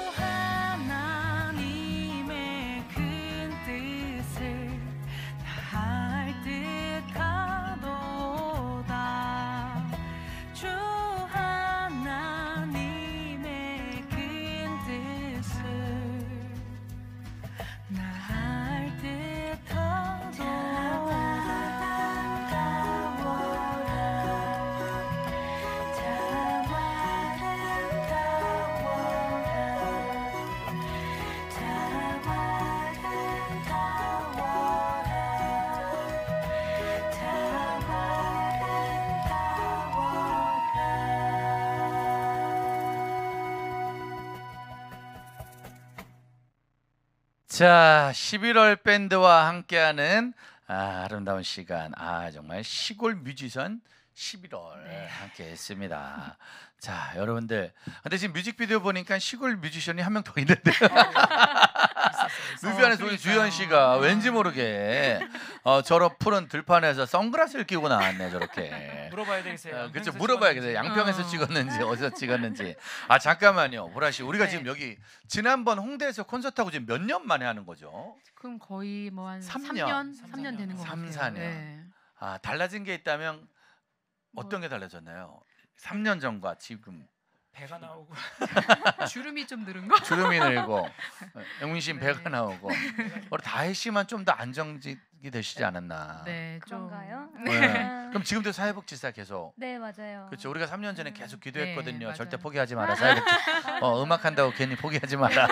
하나님의 큰 뜻을 다 알 듯하도다 주 하나님의 큰 뜻을 나 알 자, 십일월 밴드와 함께하는 아, 아름다운 시간. 아, 정말 시골 뮤지션 십일월 네. 함께했습니다. 자, 여러분들. 근데 지금 뮤직비디오 보니까 시골 뮤지션이 한 명 더 있는데요. 있어. 뮤비 안에서 우리 주현 씨가 왠지 모르게 어, 저런 푸른 들판에서 선글라스를 끼고 나왔네 저렇게. 물어봐야 되겠어요. 어, 그렇죠. 양평에서 물어봐야겠어요. 찍었는지. 양평에서 어. 찍었는지 어디서 찍었는지. 아 잠깐만요, 보라 씨. 우리가 네. 지금 여기 지난번 홍대에서 콘서트하고 지금 몇 년 만에 하는 거죠? 그럼 거의 뭐 한 삼 삼 년. 년, 삼, 삼 년 되는 것 삼, 같아요. 사 년. 네. 아 달라진 게 있다면 뭐. 어떤 게 달라졌나요? 삼 년 전과 지금. 배가 나오고 주름이 좀 늘은 거? 주름이 늘고 영민 씨는 네. 배가 나오고 우리 다혜 씨만 좀 더 안정적이 되시지 않았나? 네, 좀. 그런가요? 네. 그럼 지금도 사회복지사 계속. 네 맞아요. 그렇죠. 우리가 삼 년 전에 계속 기도했거든요. 네, 맞아요. 절대 포기하지 마라. 사회복지. 어, 음악 한다고 괜히 포기하지 마라.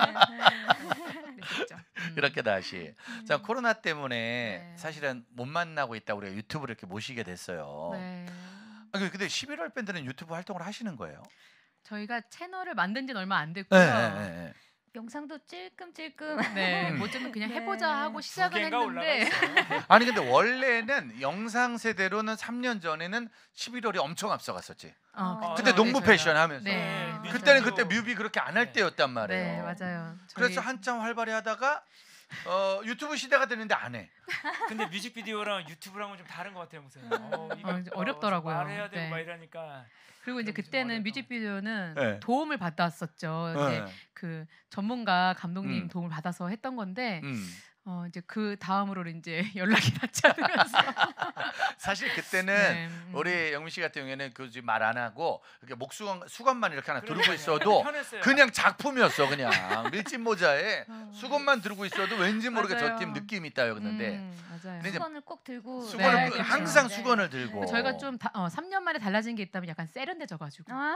그랬죠. 음. 그렇게 다시. 자 코로나 때문에 네. 사실은 못 만나고 있다 우리가 유튜브를 이렇게 모시게 됐어요. 네. 아, 근데 십일월 밴드는 유튜브 활동을 하시는 거예요? 저희가 채널을 만든 지는 얼마 안 됐고요. 네, 네, 네. 영상도 찔끔찔끔. 네, 음. 뭐 좀 그냥 네. 해보자 하고 두 시작은 개가 올라가 했는데 있어요. 아니 근데 원래는 영상 세대로는 삼 년 전에는 십일월이 엄청 앞서갔었지. 어, 그쵸. 그때 네, 농부 저희가- 패션 하면서. 네, 뮤직비디오. 그때는 그때 뮤비 그렇게 안 할 네. 때였단 말이에요. 네, 맞아요. 그래서 저희- 한참 활발히 하다가 어, 유튜브 시대가 되는데 안 해. 근데 뮤직비디오랑 유튜브랑은 좀 다른 것 같아요 무슨. 어, 이거, 어, 이제 어렵더라고요. 말해야 되고 네. 막 이러니까. 그리고 이제 그럼 좀 그때는 어려워. 뮤직비디오는 네. 도움을 받았었죠. 이제 네. 그 전문가 감독님 음. 도움을 받아서 했던 건데 음. 어 이제 그 다음으로 이제 연락이 닿지 않으면서 사실 그때는 네, 음. 우리 영민 씨 같은 경우에는 그 말 안 하고 이렇게 목수건 수건만 이렇게 하나 들고 그러니까요. 있어도 편했어요. 그냥 작품이었어. 그냥 밀짚 모자에 수건만 들고 있어도 왠지 모르게 저 맞아요. 팀 느낌 있다였는데 음, 맞아요. 근데 이제 수건을 꼭 들고. 수건을 네, 그- 그렇죠. 항상 네. 수건을 들고. 저희가 좀 다, 어, 삼 년 만에 달라진 게 있다면 약간 세련돼져가지고 아,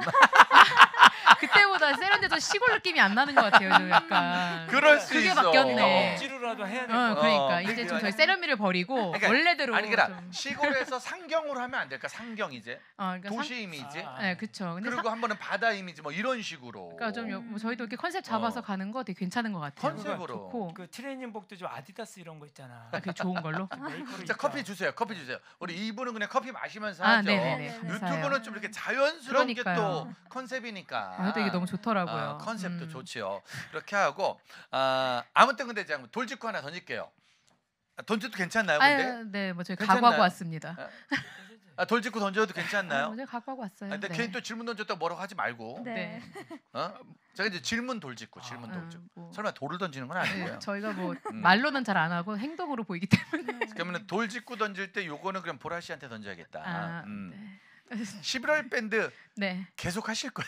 그때보다 세련돼서 시골 느낌이 안 나는 것 같아요. 좀 약간 그럴 수 그게 있어. 바뀌었네. 억지로라도 해야 될 어, 거. 그러니까 어, 이제 좀 그게 저희 세련미를 버리고 그러니까 원래대로 아니 그러니까 좀, 시골에서 상경으로 하면 안 될까? 상경 이제 어, 그러니까 도시 상, 이미지. 아. 네, 그렇죠. 근데 그리고 한 번은 바다 이미지 뭐 이런 식으로. 그러니까 좀 여- 뭐 저희도 이렇게 컨셉 잡아서 어. 가는 거 되게 괜찮은 것 같아요. 컨셉으로. 좋고 그 트레이닝복도 좀 아디다스 이런 거 있잖아. 아, 그게 좋은 걸로. 메이커로 자 입자. 커피 주세요. 커피 주세요. 우리 이분은 그냥 커피 마시면서 아, 하죠. 네네네. 네. 유튜브는 좀 이렇게 자연스러운 게 그러니까요. 또 컨셉이니까. 아, 저도 이게 너무 좋더라고요. 아, 컨셉도 음. 좋지요. 그렇게 하고 아, 아무튼 근데 제가 돌직구 하나 던질게요. 아, 던져도 괜찮나요? 근데 아, 네, 뭐 저희 괜찮나요? 각오하고 왔습니다. 아, 돌직구 던져도 아, 괜찮나요? 뭐 저희 각오하고 왔어요. 아, 근데 네. 괜히 또 질문 던졌다고 뭐라고 하지 말고. 네. 어? 제가 이제 질문 돌직구, 질문 아, 돌직구. 음, 뭐. 설마 돌을 던지는 건 네, 아니고요. 저희가 뭐 음. 말로는 잘 안 하고 행동으로 보이기 때문에. 그러면 돌직구 던질 때 요거는 그럼 보라 씨한테 던져야겠다. 아, 음. 네. 십일월 밴드 네. 계속 하실 거예요.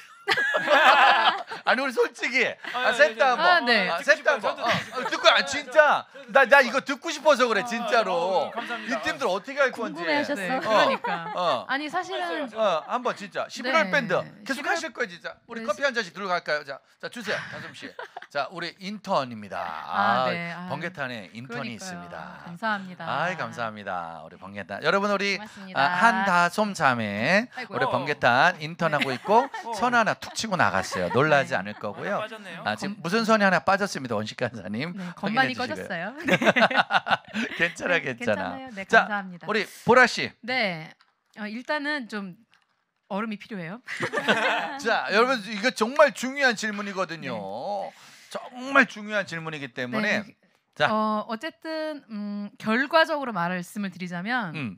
아니 우리 솔직히 아, 아, 셋다 네, 네. 뭐 아, 네. 아, 듣고 셋다 싶어요. 뭐 저도 어, 듣고 싶어요. 어, 듣고 아 진짜 저도 나 나 듣고 이거 듣고 싶어서 그래 아, 진짜로 어, 감사합니다. 이 팀들 어떻게 할 건지 궁금해하셨어. 네. 어. 그러니까. 어. 아니 사실은 어, 한번 진짜 십일월 네. 밴드 계속 십일월 하실 거예요 진짜. 우리 네. 커피 한 잔씩 들어갈까요? 자, 자 주세요, 다솜 씨. 자, 우리 인턴입니다. 아, 아, 네. 아, 번개탄에 인턴이 그러니까요. 있습니다. 감사합니다. 아이 감사합니다, 우리 번개탄. 여러분 우리 고맙습니다. 아, 한다솜 자매 아이고. 우리 어. 번개탄 인턴하고 있고 어. 선 하나 툭 치고 나갔어요. 놀라지 네. 않을 하나 거고요. 빠졌네요. 아, 지금 무슨 선이 하나 빠졌습니다, 원식 간사님. 네, 확인해 건반이 주시고요. 꺼졌어요. 네. 괜찮아, 네, 괜찮아. 괜찮아요. 네, 자, 감사합니다. 우리 보라 씨. 네. 어, 일단은 좀 얼음이 필요해요. 자, 여러분 이거 정말 중요한 질문이거든요. 네. 정말 중요한 질문이기 때문에 네. 자. 어, 어쨌든 음, 결과적으로 말씀을 드리자면 음,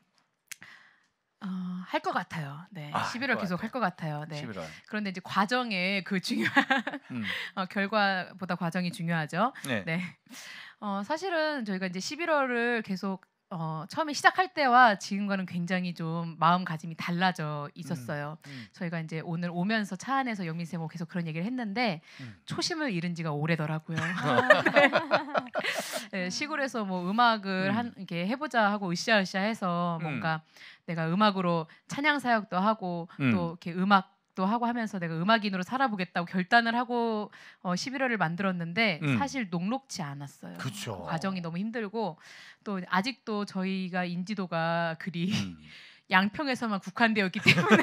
어, 할 것 같아요. 네. 아, 십일월 할 것 계속 할 것 같아요. 네. 십일월. 그런데 이제 과정에 그 중요한 음, 어, 결과보다 과정이 중요하죠. 네. 네. 어, 사실은 저희가 이제 십일월을 계속 어, 처음에 시작할 때와 지금과는 굉장히 좀 마음가짐이 달라져 있었어요. 음, 저희가 이제 오늘 오면서 차 안에서 영민 쌤하고 계속 그런 얘기를 했는데 음. 초심을 잃은 지가 오래더라고요. 네. 네, 시골에서 뭐 음악을 음. 한 이렇게 해보자 하고 으쌰으쌰해서 음. 뭔가 내가 음악으로 찬양 사역도 하고 음. 또 이렇게 음악도 하고 하면서 내가 음악인으로 살아보겠다고 결단을 하고 어, 십일월을 만들었는데 음. 사실 녹록지 않았어요. 그쵸. 과정이 너무 힘들고 또 아직도 저희가 인지도가 그리 음, 양평에서만 국한되었기 때문에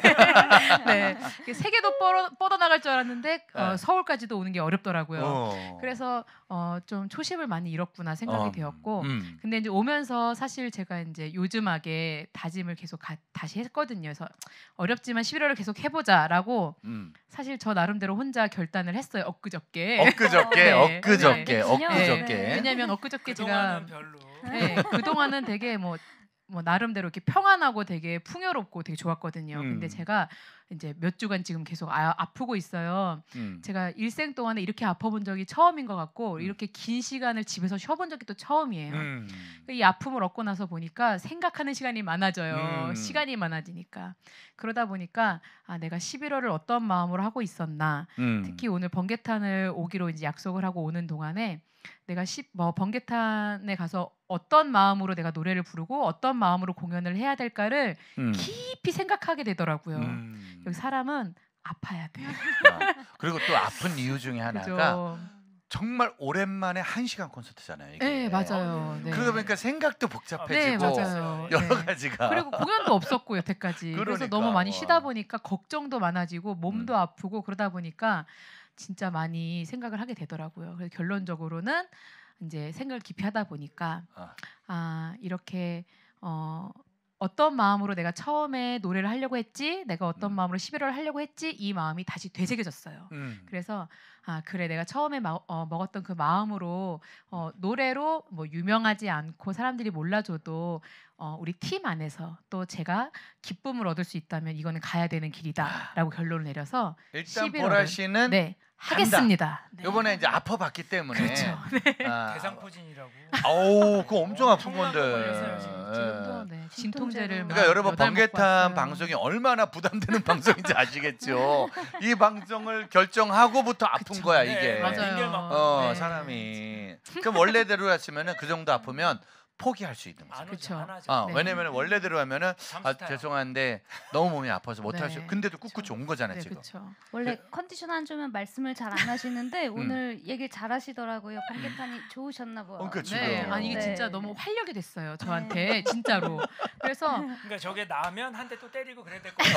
네, 세계도 뻗어, 뻗어나갈 줄 알았는데 어, 네. 서울까지도 오는 게 어렵더라고요. 어. 그래서 어, 좀 초심을 많이 잃었구나 생각이 어, 되었고 음. 근데 이제 오면서 사실 제가 이제 요즘하게 다짐을 계속 가, 다시 했거든요. 그래서 어렵지만 십일월을 계속 해보자라고 음. 사실 저 나름대로 혼자 결단을 했어요. 엊그저께. 엊그저께, 네. 엊그저께, 네. 엊그저께. 네. 왜냐하면 엊그저께 제가 그동안은 별로. 네, 그 동안은 되게 뭐, 뭐 나름대로 이렇게 평안하고 되게 풍요롭고 되게 좋았거든요. 음. 근데 제가 이제 몇 주간 지금 계속 아, 아프고 있어요. 음. 제가 일생 동안에 이렇게 아파본 적이 처음인 것 같고 음. 이렇게 긴 시간을 집에서 쉬어본 적이 또 처음이에요. 음. 이 아픔을 얻고 나서 보니까 생각하는 시간이 많아져요. 음. 시간이 많아지니까. 그러다 보니까 아, 내가 십일월을 어떤 마음으로 하고 있었나. 음. 특히 오늘 번개탄을 오기로 이제 약속을 하고 오는 동안에 내가 십, 뭐 번개탄에 가서 어떤 마음으로 내가 노래를 부르고 어떤 마음으로 공연을 해야 될까를 음. 깊이 생각하게 되더라고요. 음. 여기 사람은 아파야 돼. 아, 그리고 또 아픈 이유 중에 하나가 그죠? 정말 오랜만에 한 시간 콘서트잖아요. 이게. 네, 맞아요. 네. 그러다 보니까 생각도 네, 복잡해지고 맞아요. 여러 네. 가지가. 그리고 공연도 없었고 여태까지. 그래서 그러니까. 너무 많이 쉬다 보니까 걱정도 많아지고 몸도 음. 아프고 그러다 보니까 진짜 많이 생각을 하게 되더라고요. 그래서 결론적으로는 이제 생각을 깊이 하다 보니까 아. 아 이렇게 어, 어떤 마음으로 내가 처음에 노래를 하려고 했지, 내가 어떤 음. 마음으로 십일월을 하려고 했지 이 마음이 다시 되새겨졌어요. 음. 그래서 아 그래 내가 처음에 마, 어, 먹었던 그 마음으로 어, 노래로 뭐 유명하지 않고 사람들이 몰라줘도 어, 우리 팀 안에서 또 제가 기쁨을 얻을 수 있다면 이거는 가야 되는 길이다라고 결론을 내려서 일단 십일월은 보라 씨는 네 간다. 하겠습니다. 네. 이번에 이제 아파봤기 때문에. 그렇죠. 아, 대상포진이라고. 아우, 그거 엄청 아픈 엄청난 건데. 거 걸렸어요, 지금. 지금도 네, 진통제를 막 그러니까 여러분 여덟 먹고 번개탄 왔어요. 방송이 얼마나 부담되는 방송인지 아시겠죠. 이 방송을 결정하고부터 아픈 그쵸. 거야 네, 이게. 맞아요. 빙결 맞고. 어 네. 사람이. 그럼 원래대로 했으면은 그 정도 아프면 포기할 수 있는 거죠. 안 오죠, 그쵸. 안 하죠. 어, 네. 왜냐면 원래대로 하면은 아 잠수 타요. 죄송한데 너무 몸이 아파서 못 할 수. 네. 근데도 꿋꿋이 그쵸. 온 거잖아요 네, 지금. 그렇죠. 원래 컨디션 안 좋으면 말씀을 잘 안 하시는데 음. 오늘 얘기를 잘 하시더라고요. 번개탄이 좋으셨나 봐요. 어, 그쵸. 네, 지금. 아니 이게 네. 진짜 너무 활력이 됐어요 저한테 진짜로. 그래서 그러니까 저게 나면 한 대 또 때리고 그래야 될 거예요.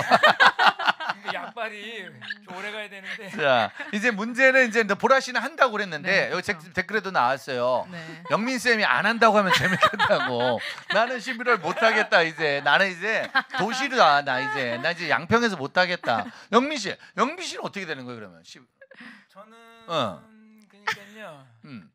근데 약발이 좀 오래 가야 되는데. 자 이제 문제는 이제 보라 씨는 한다고 그랬는데 네, 여기 그쵸. 제- 댓글에도 나왔어요. 네. 영민 쌤이 안 한다고 하면 재밌겠다고. 나는 십일월 못 하겠다 이제. 나는 이제 도시다 나 이제. 나 이제 양평에서 못 하겠다. 영민 씨, 영민 씨는 어떻게 되는 거예요 그러면? 십- 저는 어. 그러니까요. 음.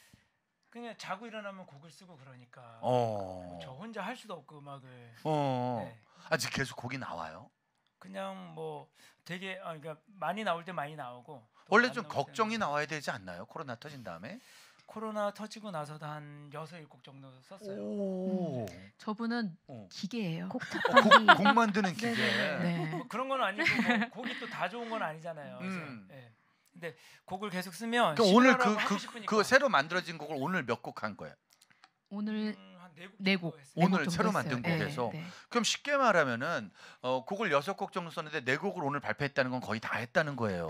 그냥 자고 일어나면 곡을 쓰고 그러니까. 어. 저 혼자 할 수도 없고 음악을. 어. 네. 아직 계속 곡이 나와요? 그냥 뭐 되게 아 그러니까 많이 나올 때 많이 나오고. 또 원래 안 좀 나올 걱정이 때는 나와야 되지 않나요? 코로나 터진 다음에? 코로나 터지고 나서도 한 여섯 일곱 정도 썼어요. 오. 저분은 어. 기계예요. 곡 어, 착하기. 곡, 곡 만드는 기계. 네네네. 네. 뭐 그런 건 아니고 뭐 곡이 또 다 좋은 건 아니잖아요. 그래서, 음. 예. 근데 곡을 계속 쓰면 그럼 오늘 십일월하고 그 하고 그 싶으니까. 그 새로 만들어진 곡을 오늘 몇 곡 한 거예요? 오늘 음, 한네 곡. 네 곡. 정도 했어요. 네 오늘 곡 정도 새로 했어요. 만든 네, 곡에서? 네. 그럼 쉽게 말하면은 어, 곡을 여섯 곡 정도 썼는데 네 곡을 오늘 발표했다는 건 거의 다 했다는 거예요.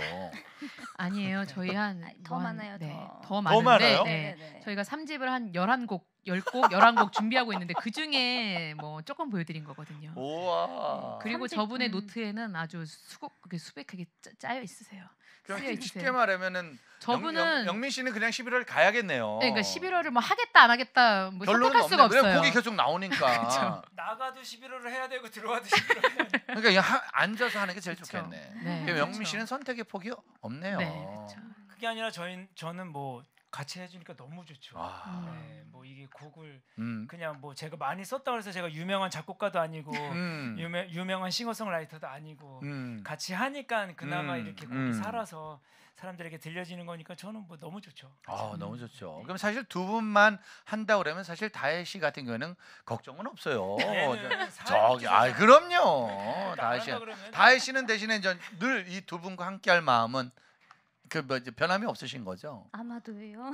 아니에요. 저희 한 아니, 더 뭐 한- 많아요, 네, 더. 더 많은데 많아요? 네. 네네네. 저희가 삼 집을 한 열한 곡, 열 곡, 열한 곡 준비하고 있는데 그 중에 뭐 조금 보여드린 거거든요. 우와. 그리고 삼집, 저분의 음. 노트에는 아주 수국 그게 수백하게 짜, 짜여 있으세요. 그럼 쓰여 쉽게 있으세요. 말하면은 저분은 영, 영, 민 씨는 그냥 십일월 가야겠네요. 네, 그러니까 십일월을 뭐 하겠다 안 하겠다 뭐 결론은 선택할 수가 없네. 왜냐면 없어요. 곡이 계속 나오니까. 그쵸. 나가도 십일월을 해야 되고 들어와도 십일월 해야 되고. 그러니까 그냥 하, 앉아서 하는 게 제일 그쵸. 좋겠네. 네, 그럼 영민 그쵸. 씨는 선택의 폭이 없네요. 네, 그렇죠. 그게 아니라 저희 저는 뭐 같이 해주니까 너무 좋죠. 아, 네, 뭐 이게 곡을 음, 그냥 뭐 제가 많이 썼다고 해서 제가 유명한 작곡가도 아니고 음, 유명 유명한 싱어송라이터도 아니고 음. 같이 하니까 그나마 음, 이렇게 곡이 음. 살아서 사람들에게 들려지는 거니까 저는 뭐 너무 좋죠. 아 너무 좋죠. 그럼 사실 두 분만 한다 그러면 사실 다혜 씨 같은 경우는 걱정은 없어요. 얘는 저- 저기 아 그럼요. 다혜 씨. 그러면 다혜 씨는 대신에 늘 이 두 분과 함께할 마음은 그 뭐 변함이 없으신 거죠? 아마도요.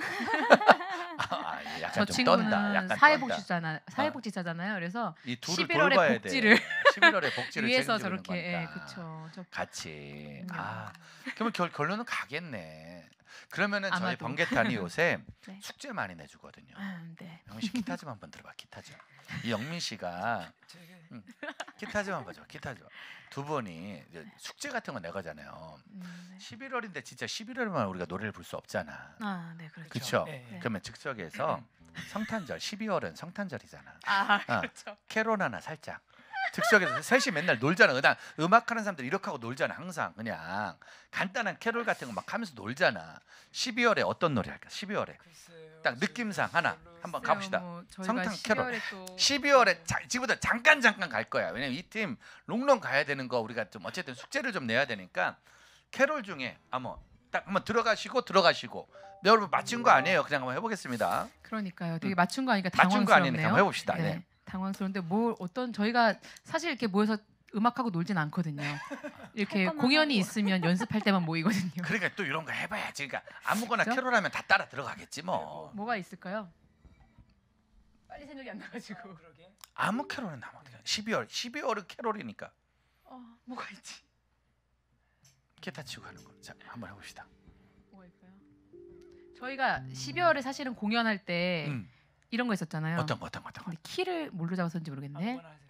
아, 저 약간 좀 친구는 떤다. 약간 떤다. 사회복지사잖아, 사회복지사잖아요. 그래서 이 둘을 십일월에 돌봐야 복지를 돼. 십일월에 복지를 위에서 책임지는 저렇게 예, 거니까. 그렇죠. 저, 같이. 음. 아, 그러면 결, 결론은 가겠네. 그러면은 저희 아마도. 번개탄이 요새 네. 숙제 많이 내주거든요. 아, 네. 영민 씨 기타 좀 한번 들어봐. 기타 좀. 이 영민 씨가 되게 응, 기타 좀 한번 줘. 기타 좀. 두 분이 이제 숙제 같은 거 내가잖아요. 음, 네. 십일월인데 진짜 십일월만 우리가 노래를 부를 수 없잖아. 아, 네, 그렇죠. 그렇죠. 예, 예. 그러면 즉석에서 성탄절 십이월은 성탄절이잖아. 아, 아, 그렇죠. 캐롤 하나 살짝. 즉석에서 셋이 맨날 놀잖아. 그냥 음악하는 사람들 이렇게 하고 놀잖아. 항상 그냥 간단한 캐롤 같은 거 막 하면서 놀잖아. 십이월에 어떤 노래 할까? 십이월에 글쎄요, 딱 느낌상 하나 한번 글쎄요, 가봅시다. 뭐 저희가 성탄 캐롤. 십이월에 또 십이월에 자, 지금부터 잠깐 잠깐 갈 거야. 왜냐면 이 팀 롱롱 가야 되는 거 우리가 좀 어쨌든 숙제를 좀 내야 되니까 캐롤 중에 아마 딱 한번 들어가시고 들어가시고 네, 여러분 맞춘 거 아니에요. 그냥 한번 해보겠습니다. 그러니까요. 되게 음. 맞춘 거 아니까 맞춘 거 아니니까 당황스럽네요. 한번 해봅시다. 네. 당황스러운데 뭐 어떤 저희가 사실 이렇게 모여서 음악하고 놀진 않거든요. 이렇게 할 것만 공연이 하고. 있으면 연습할 때만 모이거든요. 그러니까 또 이런 거 해봐야지. 그러니까 아무거나 그죠? 캐롤하면 다 따라 들어가겠지 뭐. 뭐가 있을까요? 빨리 생각이 안 나가지고. 그러게. 아무 캐롤은 나면 돼. 십이월 십이월은 캐롤이니까 어, 뭐가 있지? 기타 치고 가는 거. 자 한번 해봅시다. 뭐가 있어요? 저희가 십이월에 사실은 공연할 때 음, 이런 거 있었잖아요. 어떤 거 어떤 거 어떤 거. 근데 키를 뭘로 잡았는지 모르겠네. 아무거나 하세요.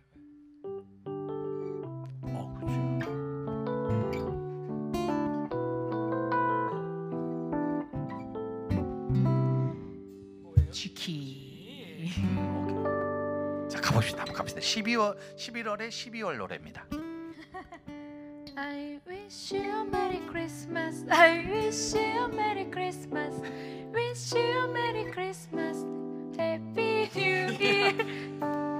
어 그렇지. 뭐예요? 쥐키. 오케이. 자 가봅시다. 한번 갑시다. 십이월 십일월에 십이월 노래입니다. I wish you a Merry Christmas. I wish you a Merry Christmas. Wish you a Merry Christmas. Happy New Year.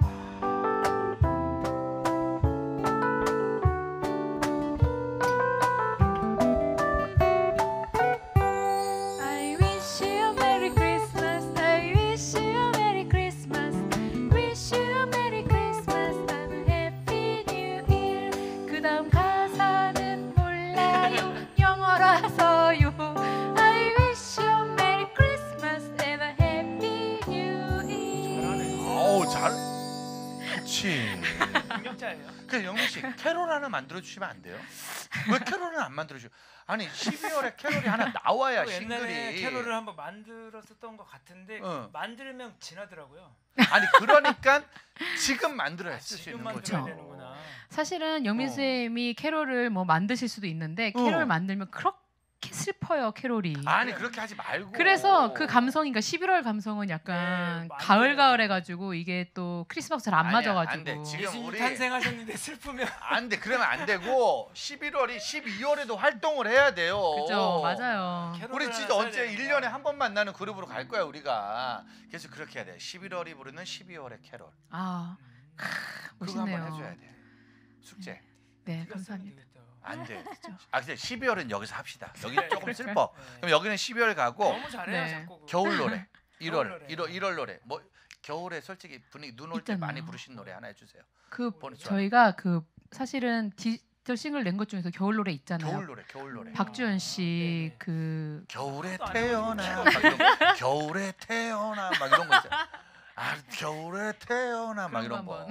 I wish you a Merry Christmas. I wish you a Merry Christmas. Wish you a Merry Christmas and a Happy New Year. 그다음 가사는 몰라요. 영어라서요. I wish you a Merry Christmas and a Happy New Year. 어우 잘. 그렇지. 능력자예요. 그 영민 씨 캐롤 하나 만들어 주시면 안 돼요? 왜 캐롤은 안 만들어 주? 아니 십이월에 캐롤이 하나 나와야 또 옛날에 싱글이. 캐롤을 한번 만들었었던 것 같은데 어. 만들면 지나더라고요. 아니 그러니까 지금 만들어야 쓸 수 지금 있는 만들어야 거죠. 되는구나. 사실은 영민 어. 쌤이 캐롤을 뭐 만드실 수도 있는데 어. 캐롤 만들면 그렇게 슬퍼요 캐롤이. 아니 그렇게 하지 말고. 그래서 그 감성인가 십일월 감성은 약간 네, 맞아요. 가을 가을 해가지고 이게 또 크리스마스 잘 안 아니야, 맞아가지고. 안 돼. 지금 예수님 우리 탄생하셨는데 슬프면 안 돼. 그러면 안 되고 십일월이 십이월에도 활동을 해야 돼요. 그죠 맞아요. 캐롤을 우리 하나 진짜 써야 언제 되는구나. 일 년에 한 번 만나는 그룹으로 갈 거야 우리가. 그래서 그렇게 해야 돼. 십일월이 부르는 십이월의 캐롤. 아 음. 그거 멋있네요. 한번 해줘야 돼. 숙제. 네 네가 감사합니다. 쓰면 되겠다. 안 돼. 아 근데 십이월은 여기서 합시다. 여기 그래, 조금 그래. 슬퍼. 네. 그럼 여기는 십이월 가고 너무 잘해요 네. 작곡을. 겨울 노래. 일월, 노래. 일월, 일월 노래. 뭐 겨울에 솔직히 분위기 눈 올 때 있잖아요. 많이 부르신 노래 하나 해주세요. 그 보내줘요. 저희가 그 사실은 디지털 싱글 낸 것 중에서 겨울 노래 있잖아요. 겨울 노래, 겨울 노래. 박주현 씨 네, 네. 그 겨울에 또 안 태어나 해보고 막 이런 거. 겨울에 태어나 막 이런 거 있잖아. 아 겨울에 태어나 막 그런 이런 거 거.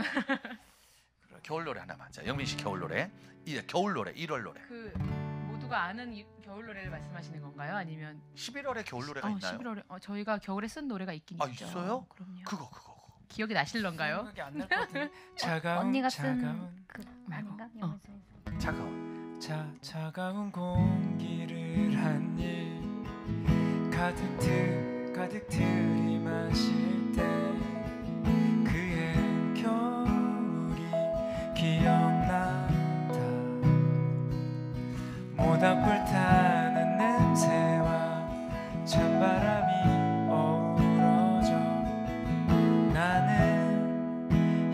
겨울 노래 하나만. 자 영민 씨 겨울 노래. 이 겨울 노래, 일월 노래. 그 모두가 아는 이- 겨울 노래를 말씀하시는 건가요? 아니면 십일월에 겨울 노래가 어, 있나요? 십일월에 어, 저희가 겨울에 쓴 노래가 있긴 아, 있죠. 있어요? 그럼요. 그거 그거 그거. 기억이 나실런가요? 생각이 안 날 것 같은데. 차가운 언니가 쓴 차가운 그 말고. 아닌가? 어. 영어 중에서. 차가워. 차 차가운 공기를 한 입 가득 들 가득 들이마실 때 그의 겨울이 기억난다. 모닥불 타는 냄새와 찬바람이 어우러져 나는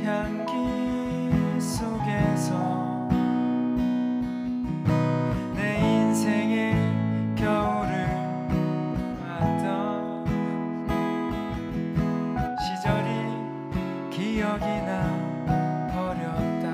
향기 속에서 내 인생의 겨울을 봤던 시절이 기억이 나 버렸다.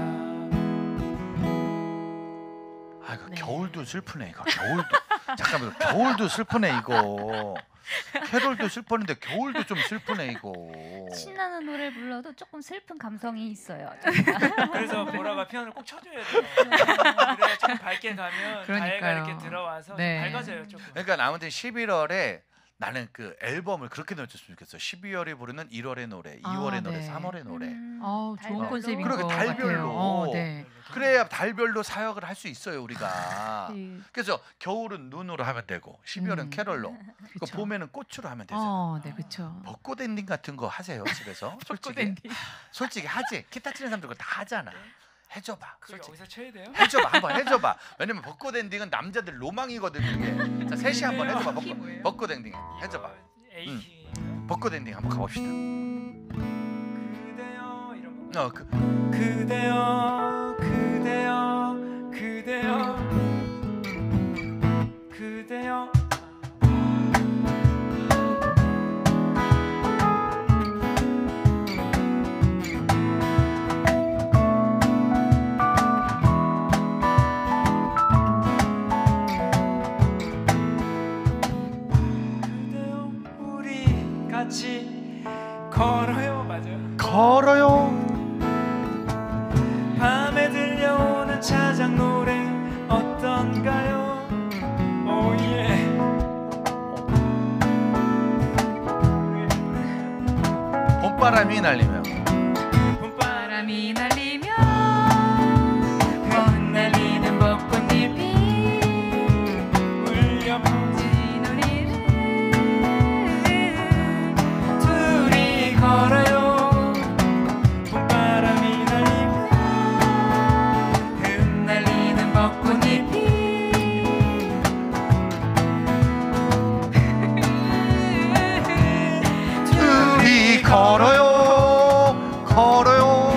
아 이거 네. 겨울도 슬프네 이거. 겨울도. 잠깐만 이거 겨울도 슬프네 이거. 캐롤도 슬펐는데 겨울도 좀 슬프네 이거. 신나는 노래 불러도 조금 슬픈 감성이 있어요. 그래서 보라가 피아노를 꼭 쳐줘야 돼요. 그래야 좀 밝게 가면 그러니까요. 다혜가 이렇게 들어와서 네. 좀 밝아져요 조금. 그러니까 아무튼 십일월에 나는 그 앨범을 그렇게 넣어줬으면 좋겠어. 십이월에 부르는 일월의 노래, 아, 이월의 노래, 네. 삼월의 노래. 음, 어, 좋은 달별로. 컨셉인 그렇게 것 달별로. 같아요. 어, 네. 그래야 달별로 사역을 할 수 있어요 우리가. 이- 그래서 겨울은 눈으로 하면 되고 십이월은 음, 캐럴로, 그 그쵸. 봄에는 꽃으로 하면 되잖아. 어, 네, 그렇죠. 벚꽃 엔딩 같은 거 하세요 집에서. 솔직히 솔직히 하지. 기타 치는 사람들 그거 다 하잖아. 해줘봐. 그거 솔직히 여기서 쳐야 돼요? 해줘봐 한번 해줘봐. 왜냐면 벚꽃 엔딩은 남자들 로망이거든 이게. 자 셋이 한번 해줘봐. 키 벚꽃, 뭐예요? 벚꽃 엔딩 해줘봐. A 키. 벚꽃 엔딩 한번 가봅시다. 그대여 이런 거. 어, 그, 그대여 그대여 그대여 그대여 그대여 우리 같이 걸어요 맞아요. 걸어요. 밤에 들려오는 차장 노래 어떤가요? 오예. 봄바람이 날리며 봄바람이 바람이 날리며 흩날리는 벚꽃잎이 울려 퍼지 노래를 둘이 걸어요. 봄바람이 날리며 흩날리는 벚꽃잎이 둘이 걸어요 걸어요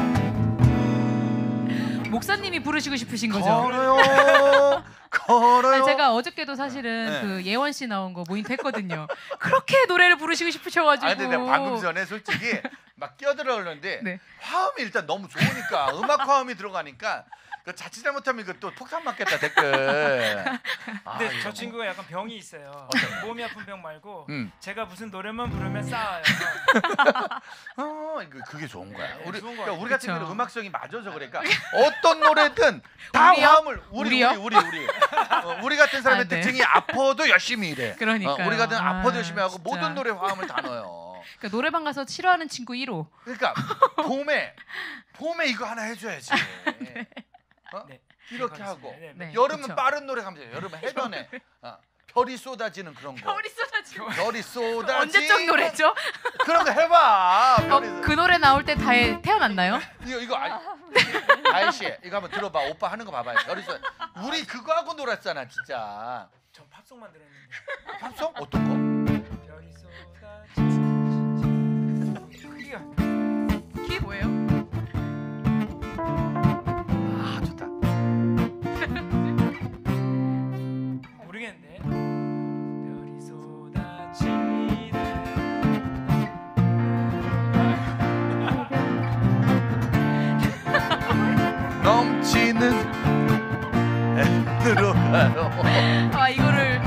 목사님이 부르시고 싶으신 거죠? 걸어요 걸어요. 아니, 제가 어저께도 사실은 네. 그 예원 씨 나온 거 모니터 했거든요. 그렇게 노래를 부르시고 싶으셔가지고. 아 근데 내가 방금 전에 솔직히 막 끼어들어오는데 네. 화음이 일단 너무 좋으니까 음악 화음이 들어가니까 그 자칫 잘못하면 이거 또 폭탄 맞겠다 댓글. 아, 근데 이거 저 뭐- 친구가 약간 병이 있어요. 어떤 거? 몸이 아픈 병 말고 음. 제가 무슨 노래만 부르면 싸워요. 어, 이거 그게 좋은 거야. 네, 우리 좋은 거 그러니까 같아요. 우리 같은 그쵸. 경우는 음악성이 맞아서 그러니까 어떤 노래든 다 우리요? 화음을 우리 우리요? 우리 우리 우리 어, 우리 같은 사람의 아, 네. 특징이 아파도 열심히 일해. 그러니까요. 어, 우리 같은 아파도 아, 열심히 하고 진짜. 모든 노래 화음을 다 넣어요. 그러니까 노래방 가서 싫어하는 친구 일 호. 그러니까 봄에 봄에 이거 하나 해줘야지. 어? 네. 이렇게 그렇습니다. 하고 네, 네. 여름은 그쵸. 빠른 노래 가면 돼요. 여름은 해변에 어, 별이 쏟아지는 그런 거. 쏟아지고. 별이 쏟아지는 언제적 노래죠? 그런 거 해봐. 별이 어, 그 노래 나올 때 다혜 태어났나요? 이거 이거 아, 다혜 씨 이거 한번 들어봐. 오빠 하는 거 봐봐요. 별이 쏟. 우리 그거 하고 놀았잖아 진짜. 전 팝송만 들었는데. 팝송 어떤 거? 별이 쏟아지는 크기가 그게 뭐예요? 아 좋다. 모르겠는데. 별이 쏟아지는 넘치는 애들로 가요. 아 이거를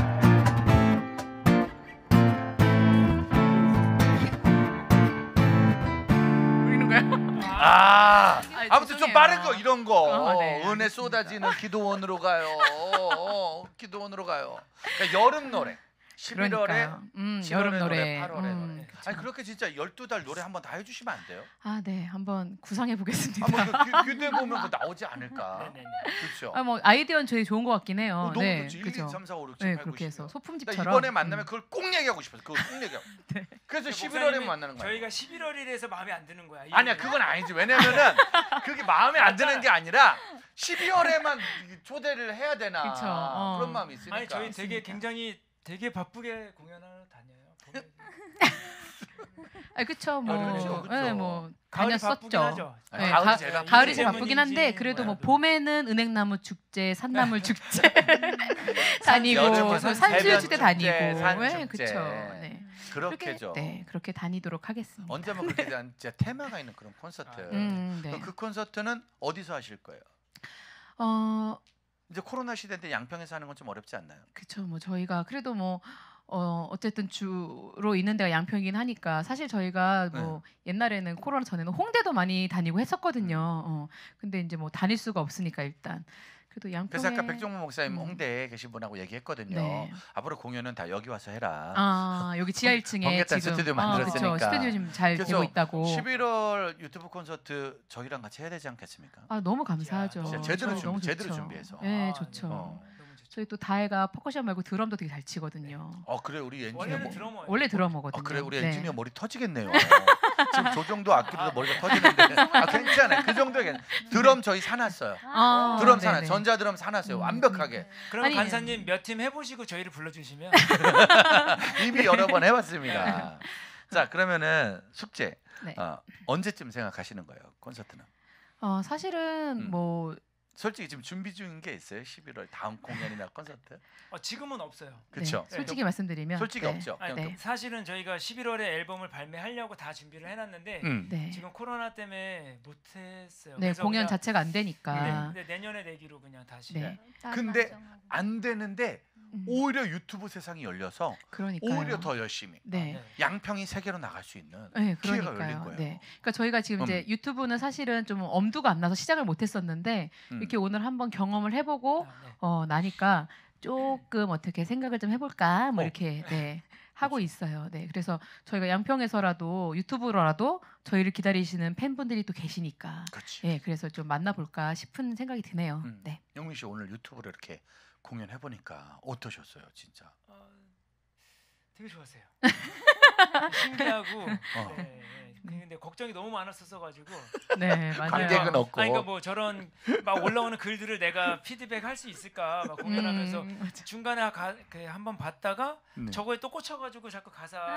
부르는 거야? 아, 아이, 아무튼 좀 죄송해요. 빠른 거 이런 거. 어, 네, 은혜 알겠습니다. 쏟아지는 기도원으로 가요. 어, 기도원으로 가요. 그러니까 여름 노래. 십일월에 그러니까요. 음, 칠월에 여름 노래. 팔월에 음, 노래. 그쵸. 아니 그렇게 진짜 열두 달 노래 한번 다 해주시면 안 돼요? 아, 네, 한번 구상해 보겠습니다. 한번 그 규- 규대 보면 그 나오지 않을까? 네네네. 그렇죠. 아, 뭐 아이디어는 저희 좋은 것 같긴 해요. 어, 너무 네, 좋지. 일, 그죠. 이, 삼, 사, 오, 육, 칠, 네, 팔, 구, 그렇게 십. 해서 나 소품집처럼. 이번에 만나면 음. 그걸 꼭 얘기하고 싶어서 그걸 꼭 얘기하고. 네. 그래서 목사님이 십일월에 만나는 거야. 저희가 십일월이라서 마음에 안 드는 거야. 이 아니야 노래. 그건 아니지. 왜냐면은 그게 마음에 안 드는 게 아니라 십이월에만 초대를 해야 되나 그쵸, 어. 그런 마음이 있으니까. 아니 저희 되게 맞습니다. 굉장히 되게 바쁘게 공연하러 다녀요. 봄에. 아, 그쵸. 뭐, 그렇죠, 그렇죠. 네, 뭐 가을이 바쁘긴 다녔었죠. 하죠. 아니, 네, 가을이 가- 제일 바쁘지. 가을이 제일 때문인지 바쁘긴 한데 그래도 뭐 뭐야. 봄에는 은행나무 축제, 산나물 축제 다니고 여름은 또 산- 산수유 축제 해변 다니고, 축제, 산 네, 축제. 그쵸. 네. 그렇게죠. 네, 그렇게 다니도록 하겠습니다. 언제 한번 그렇게 대한 진짜 테마가 있는 그런 콘서트. 아, 음, 네. 그럼 그 콘서트는 어디서 하실 거예요? 어, 이제 코로나 시대인데 양평에서 하는 건 좀 어렵지 않나요? 그쵸. 뭐 저희가 그래도 뭐 어 어쨌든 주로 있는 데가 양평이긴 하니까 사실 저희가 뭐 옛날에는 코로나 전에는 홍대도 많이 다니고 했었거든요. 어. 근데 이제 뭐 다닐 수가 없으니까 일단 그래도 양평에 그래서 아까 백종문 목사님 음. 홍대에 계신 분하고 얘기했거든요. 네. 앞으로 공연은 다 여기 와서 해라. 아 여기 지하 일 층에 번개탄 지금 스튜디오 아, 만들었으니까. 그쵸. 스튜디오 지금 잘 그래서 되고 있다고. 십일월 유튜브 콘서트 저희랑 같이 해야 되지 않겠습니까? 아 너무 감사하죠. 야, 진짜 제대로 저희 준비, 너무 제대로 좋죠. 준비해서. 네 아, 좋죠. 네. 어. 너무 좋죠. 저희 또 다혜가 퍼커션 말고 드럼도 되게 잘 치거든요. 어 그래 우리 엔지니어 원래는 뭐, 드러머예요. 원래 드러머거든요. 어, 그래 우리 네. 엔지니어 머리 터지겠네요. 지금 조정도 악기로도 머리가 터지는데 아 괜찮아요. 그 정도 괜찮아요. 드럼 저희 사놨어요. 아, 드럼 네네. 사놨 전자 드럼 사놨어요. 음, 완벽하게 그럼 아니, 간사님 몇 팀 해보시고 저희를 불러주시면 이미 여러 번 해봤습니다. 자 그러면은 숙제 네. 어, 언제쯤 생각하시는 거예요 콘서트는? 어 사실은 음. 뭐 솔직히 지금 준비 중인 게 있어요? 십일월 다음 공연이나 콘서트? 어, 지금은 없어요. 그렇죠. 네, 솔직히 말씀드리면 솔직히 네. 없죠. 아니, 그냥 네. 사실은 저희가 십일월에 앨범을 발매하려고 다 준비를 해놨는데 음. 네. 지금 코로나 때문에 못했어요. 네 그래서 공연 그냥- 자체가 안 네, 되니까. 근데 내년에 내기로 그냥 다시. 네. 근데 안 되는데 음, 오히려 유튜브 세상이 열려서 그러니까요. 오히려 더 열심히 네. 네. 양평이 세계로 나갈 수 있는 네, 기회가 열린 그러니까요. 거예요. 네. 그러니까 저희가 지금 이제 음. 유튜브는 사실은 좀 엄두가 안 나서 시작을 못 했었는데 음. 이렇게 오늘 한번 경험을 해 보고 아, 네. 어 나니까 조금 어떻게 생각을 좀 해볼까 뭐 어. 이렇게 네 하고 있어요. 네, 그래서 저희가 양평에서라도 유튜브로라도 저희를 기다리시는 팬분들이 또 계시니까, 그렇지. 네, 그래서 좀 만나볼까 싶은 생각이 드네요. 음. 네, 영민 씨 오늘 유튜브로 이렇게 공연해 보니까 어떠셨어요, 진짜? 어, 되게 좋았어요. 신기하고. 어. 네, 네. 근데 걱정이 너무 많았었어 가지고. 네, 맞아요. 관객은 없고. 아니, 그러니까 뭐 저런 막 올라오는 글들을 내가 피드백 할 수 있을까 막 공연하면서 음, 맞아. 중간에 가, 그 한번 봤다가 네. 저거에 또 꽂혀가지고 자꾸 가사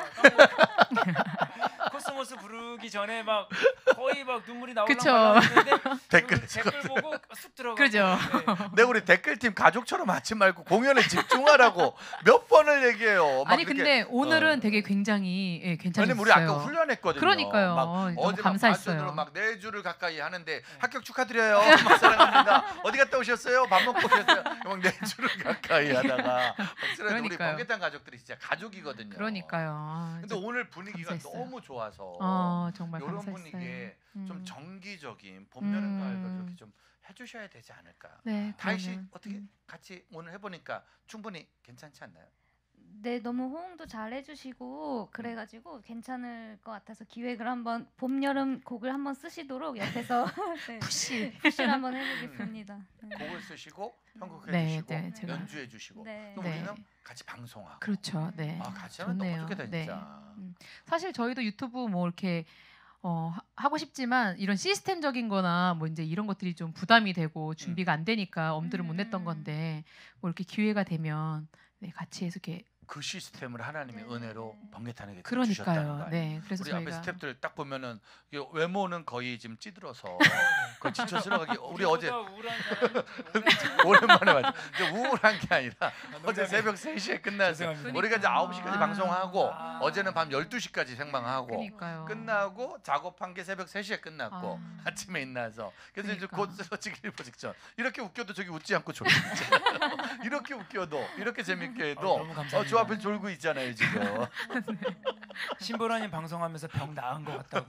까먹고 코스모스 부르기 전에 막 거의 막 눈물이 그쵸. 나오려고 했는데 댓글 그 댓글 보고 쑥 들어가. 그죠. 내 우리 댓글팀 가족처럼 하지 말고 공연에 집중하라고 몇 번을 얘기해요. 막 아니 그렇게- 근데 오늘은 어. 되게 굉장히 예, 괜찮았어요. 왜냐면 우리 아까 훈련했거든요. 그러니까요. 막 너무 어제 감사했어요. 막 막네 주를 가까이 하는데 합격 축하드려요. 막 사랑합니다. 어디 갔다 오셨어요? 밥 먹고 오셨어요? 막네 주를 가까이 하다가 막 쓰러져. 우리 그러니까요. 번개탄 가족들이 진짜 가족이거든요. 그러니까요. 아, 근데 오늘 분위기가 감사했어요. 너무 좋아서 어, 정말 이런 감사했어요. 분위기에 좀 음. 정기적인 봄, 여름, 가을 음. 이렇게 좀 해주셔야 되지 않을까. 네, 다희 씨 그러면, 어떻게 음. 같이 오늘 해보니까 충분히 괜찮지 않나요? 네, 너무 호응도 잘 해주시고 그래가지고 괜찮을 것 같아서 기획을 한번 봄 여름 곡을 한번 쓰시도록 옆에서 네, 푸시. 푸시를 한번 해보겠습니다. 네. 곡을 쓰시고 편곡해 네, 주시고 네, 제가 연주해 주시고 네. 그럼 네. 우리는 같이 방송하고 그렇죠. 네. 아 같이 하면 좋네요. 너무 좋겠다 네. 진짜. 음. 사실 저희도 유튜브 뭐 이렇게 어, 하- 하고 싶지만 이런 시스템적인거나 뭐 이제 이런 것들이 좀 부담이 되고 준비가 안 되니까 엄두를 못 냈던 음. 건데 뭐 이렇게 기회가 되면 네, 같이 해서 이렇게 그 시스템을 하나님의 네. 은혜로 번개탄에게 주셨다는 거 그러니까요. 아니에요? 네, 그래서 우리 앞에 저희가 스태프들 딱 보면은 이게 외모는 거의 지금 찌들어서 그 지쳐 쓰러가기 우리 어제 우리보다 우울한 사람 오랜만에 봤죠. 근데 우울한 게 아니라 어제 농담이에요. 새벽 세 시에 끝나서 죄송합니다. 우리가 이제 아홉 시까지 아. 방송하고 아. 어제는 밤 열두 시까지 생방하고 그러니까요. 끝나고 작업한 게 새벽 세 시에 끝났고 아. 아. 침에 일어나서 그래서 이제 그러니까. 곧 쓰러지기 일보 직전 이렇게 웃겨도 저기 웃지 않고 졸고 있잖아요. 이렇게 웃겨도 이렇게 재밌게 아, 해도 너무 감사합니다. 어, 저 앞에 졸고 있잖아요 지금. 신보라님 방송하면서 병 나은 것 같다고.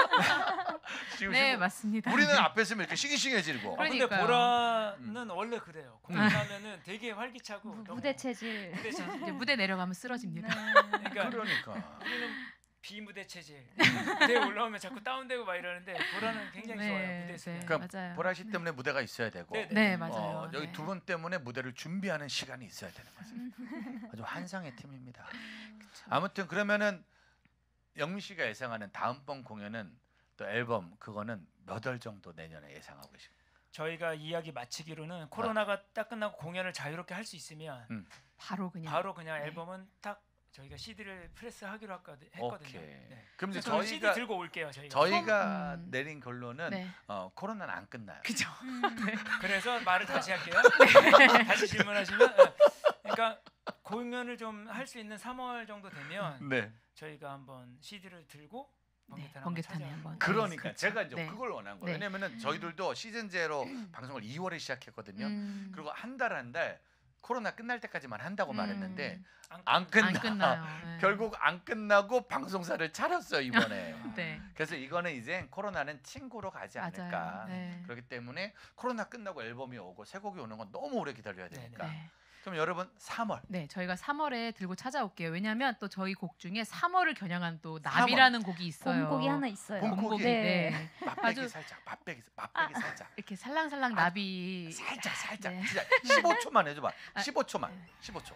지금 네, 지금 맞습니다. 우리는 앞에 있으면 이렇게 싱싱해지고 아, 근데 그러니까요. 보라는 원래 그래요. 공연하면은 되게 활기차고 무- 너무- 무대 체질. 무대 체질. 이제 무대 내려가면 쓰러집니다. 네. 그러니까 그러니까 우리는 비무대 체질. 무대에 올라오면 자꾸 다운되고 막 이러는데 보라는 굉장히 좋아요. 무대 스 네, 그러니까 맞아요. 보라 씨 때문에 무대가 있어야 되고 네, 네, 맞아요. 어, 여기 네. 두 분 때문에 무대를 준비하는 시간이 있어야 되는 거죠. 아주 환상의 팀입니다. 그쵸. 아무튼 그러면은 영민 씨가 예상하는 다음번 공연은 또 앨범 그거는 몇 월 정도 내년에 예상하고 계십니까? 저희가 이야기 마치기로는 코로나가 딱 끝나고 공연을 자유롭게 할 수 있으면 음. 바로 그냥 바로 그냥 네. 앨범은 딱 저희가 씨디를 프레스하기로 했거든- 했거든요. 오케이. 네. 그럼 이제 그래서 저는 씨디 저희가 들고 올게요. 저희가. 저희가 음. 내린 결론은 네. 어, 코로나는 안 끝나요. 그죠. 그래서 말을 다시 할게요. 네. 다시 질문하시면 네. 그러니까 공연을 좀 할 수 있는 삼월 정도 되면 네. 저희가 한번 씨디를 들고 네, 번개탄 번개탄에 한번 한번. 그러니까 그렇죠. 제가 이제 네. 그걸 원한 거예요. 네. 왜냐면은 저희들도 시즌 제로 방송을 이월에 시작했거든요. 음. 그리고 한 달 한 달 코로나 끝날 때까지만 한다고 음. 말했는데 안, 안 끝나. 안 끝나요. 네. 결국 안 끝나고 방송사를 차렸어요 이번에. 네. 그래서 이거는 이제 코로나는 친구로 가지 않을까. 맞아요. 네. 그렇기 때문에 코로나 끝나고 앨범이 오고 새 곡이 오는 건 너무 오래 기다려야 되니까. 네. 그럼 여러분 삼월 네, 저희가 삼월에 들고 찾아올게요. 왜냐하면 또 저희 곡 중에 삼월을 겨냥한 또 나비라는 곡이 있어요. 봄곡이 하나 있어요. 봄- 봄곡이. 네. 네. 맛배기 아주- 살짝, 맛배기, 맛배기 살짝, 이렇게 살랑살랑 아, 나비. 살짝, 살짝, 네. 진짜 십오 초만 해줘봐. 아, 십오 초만, 네. 십오 초.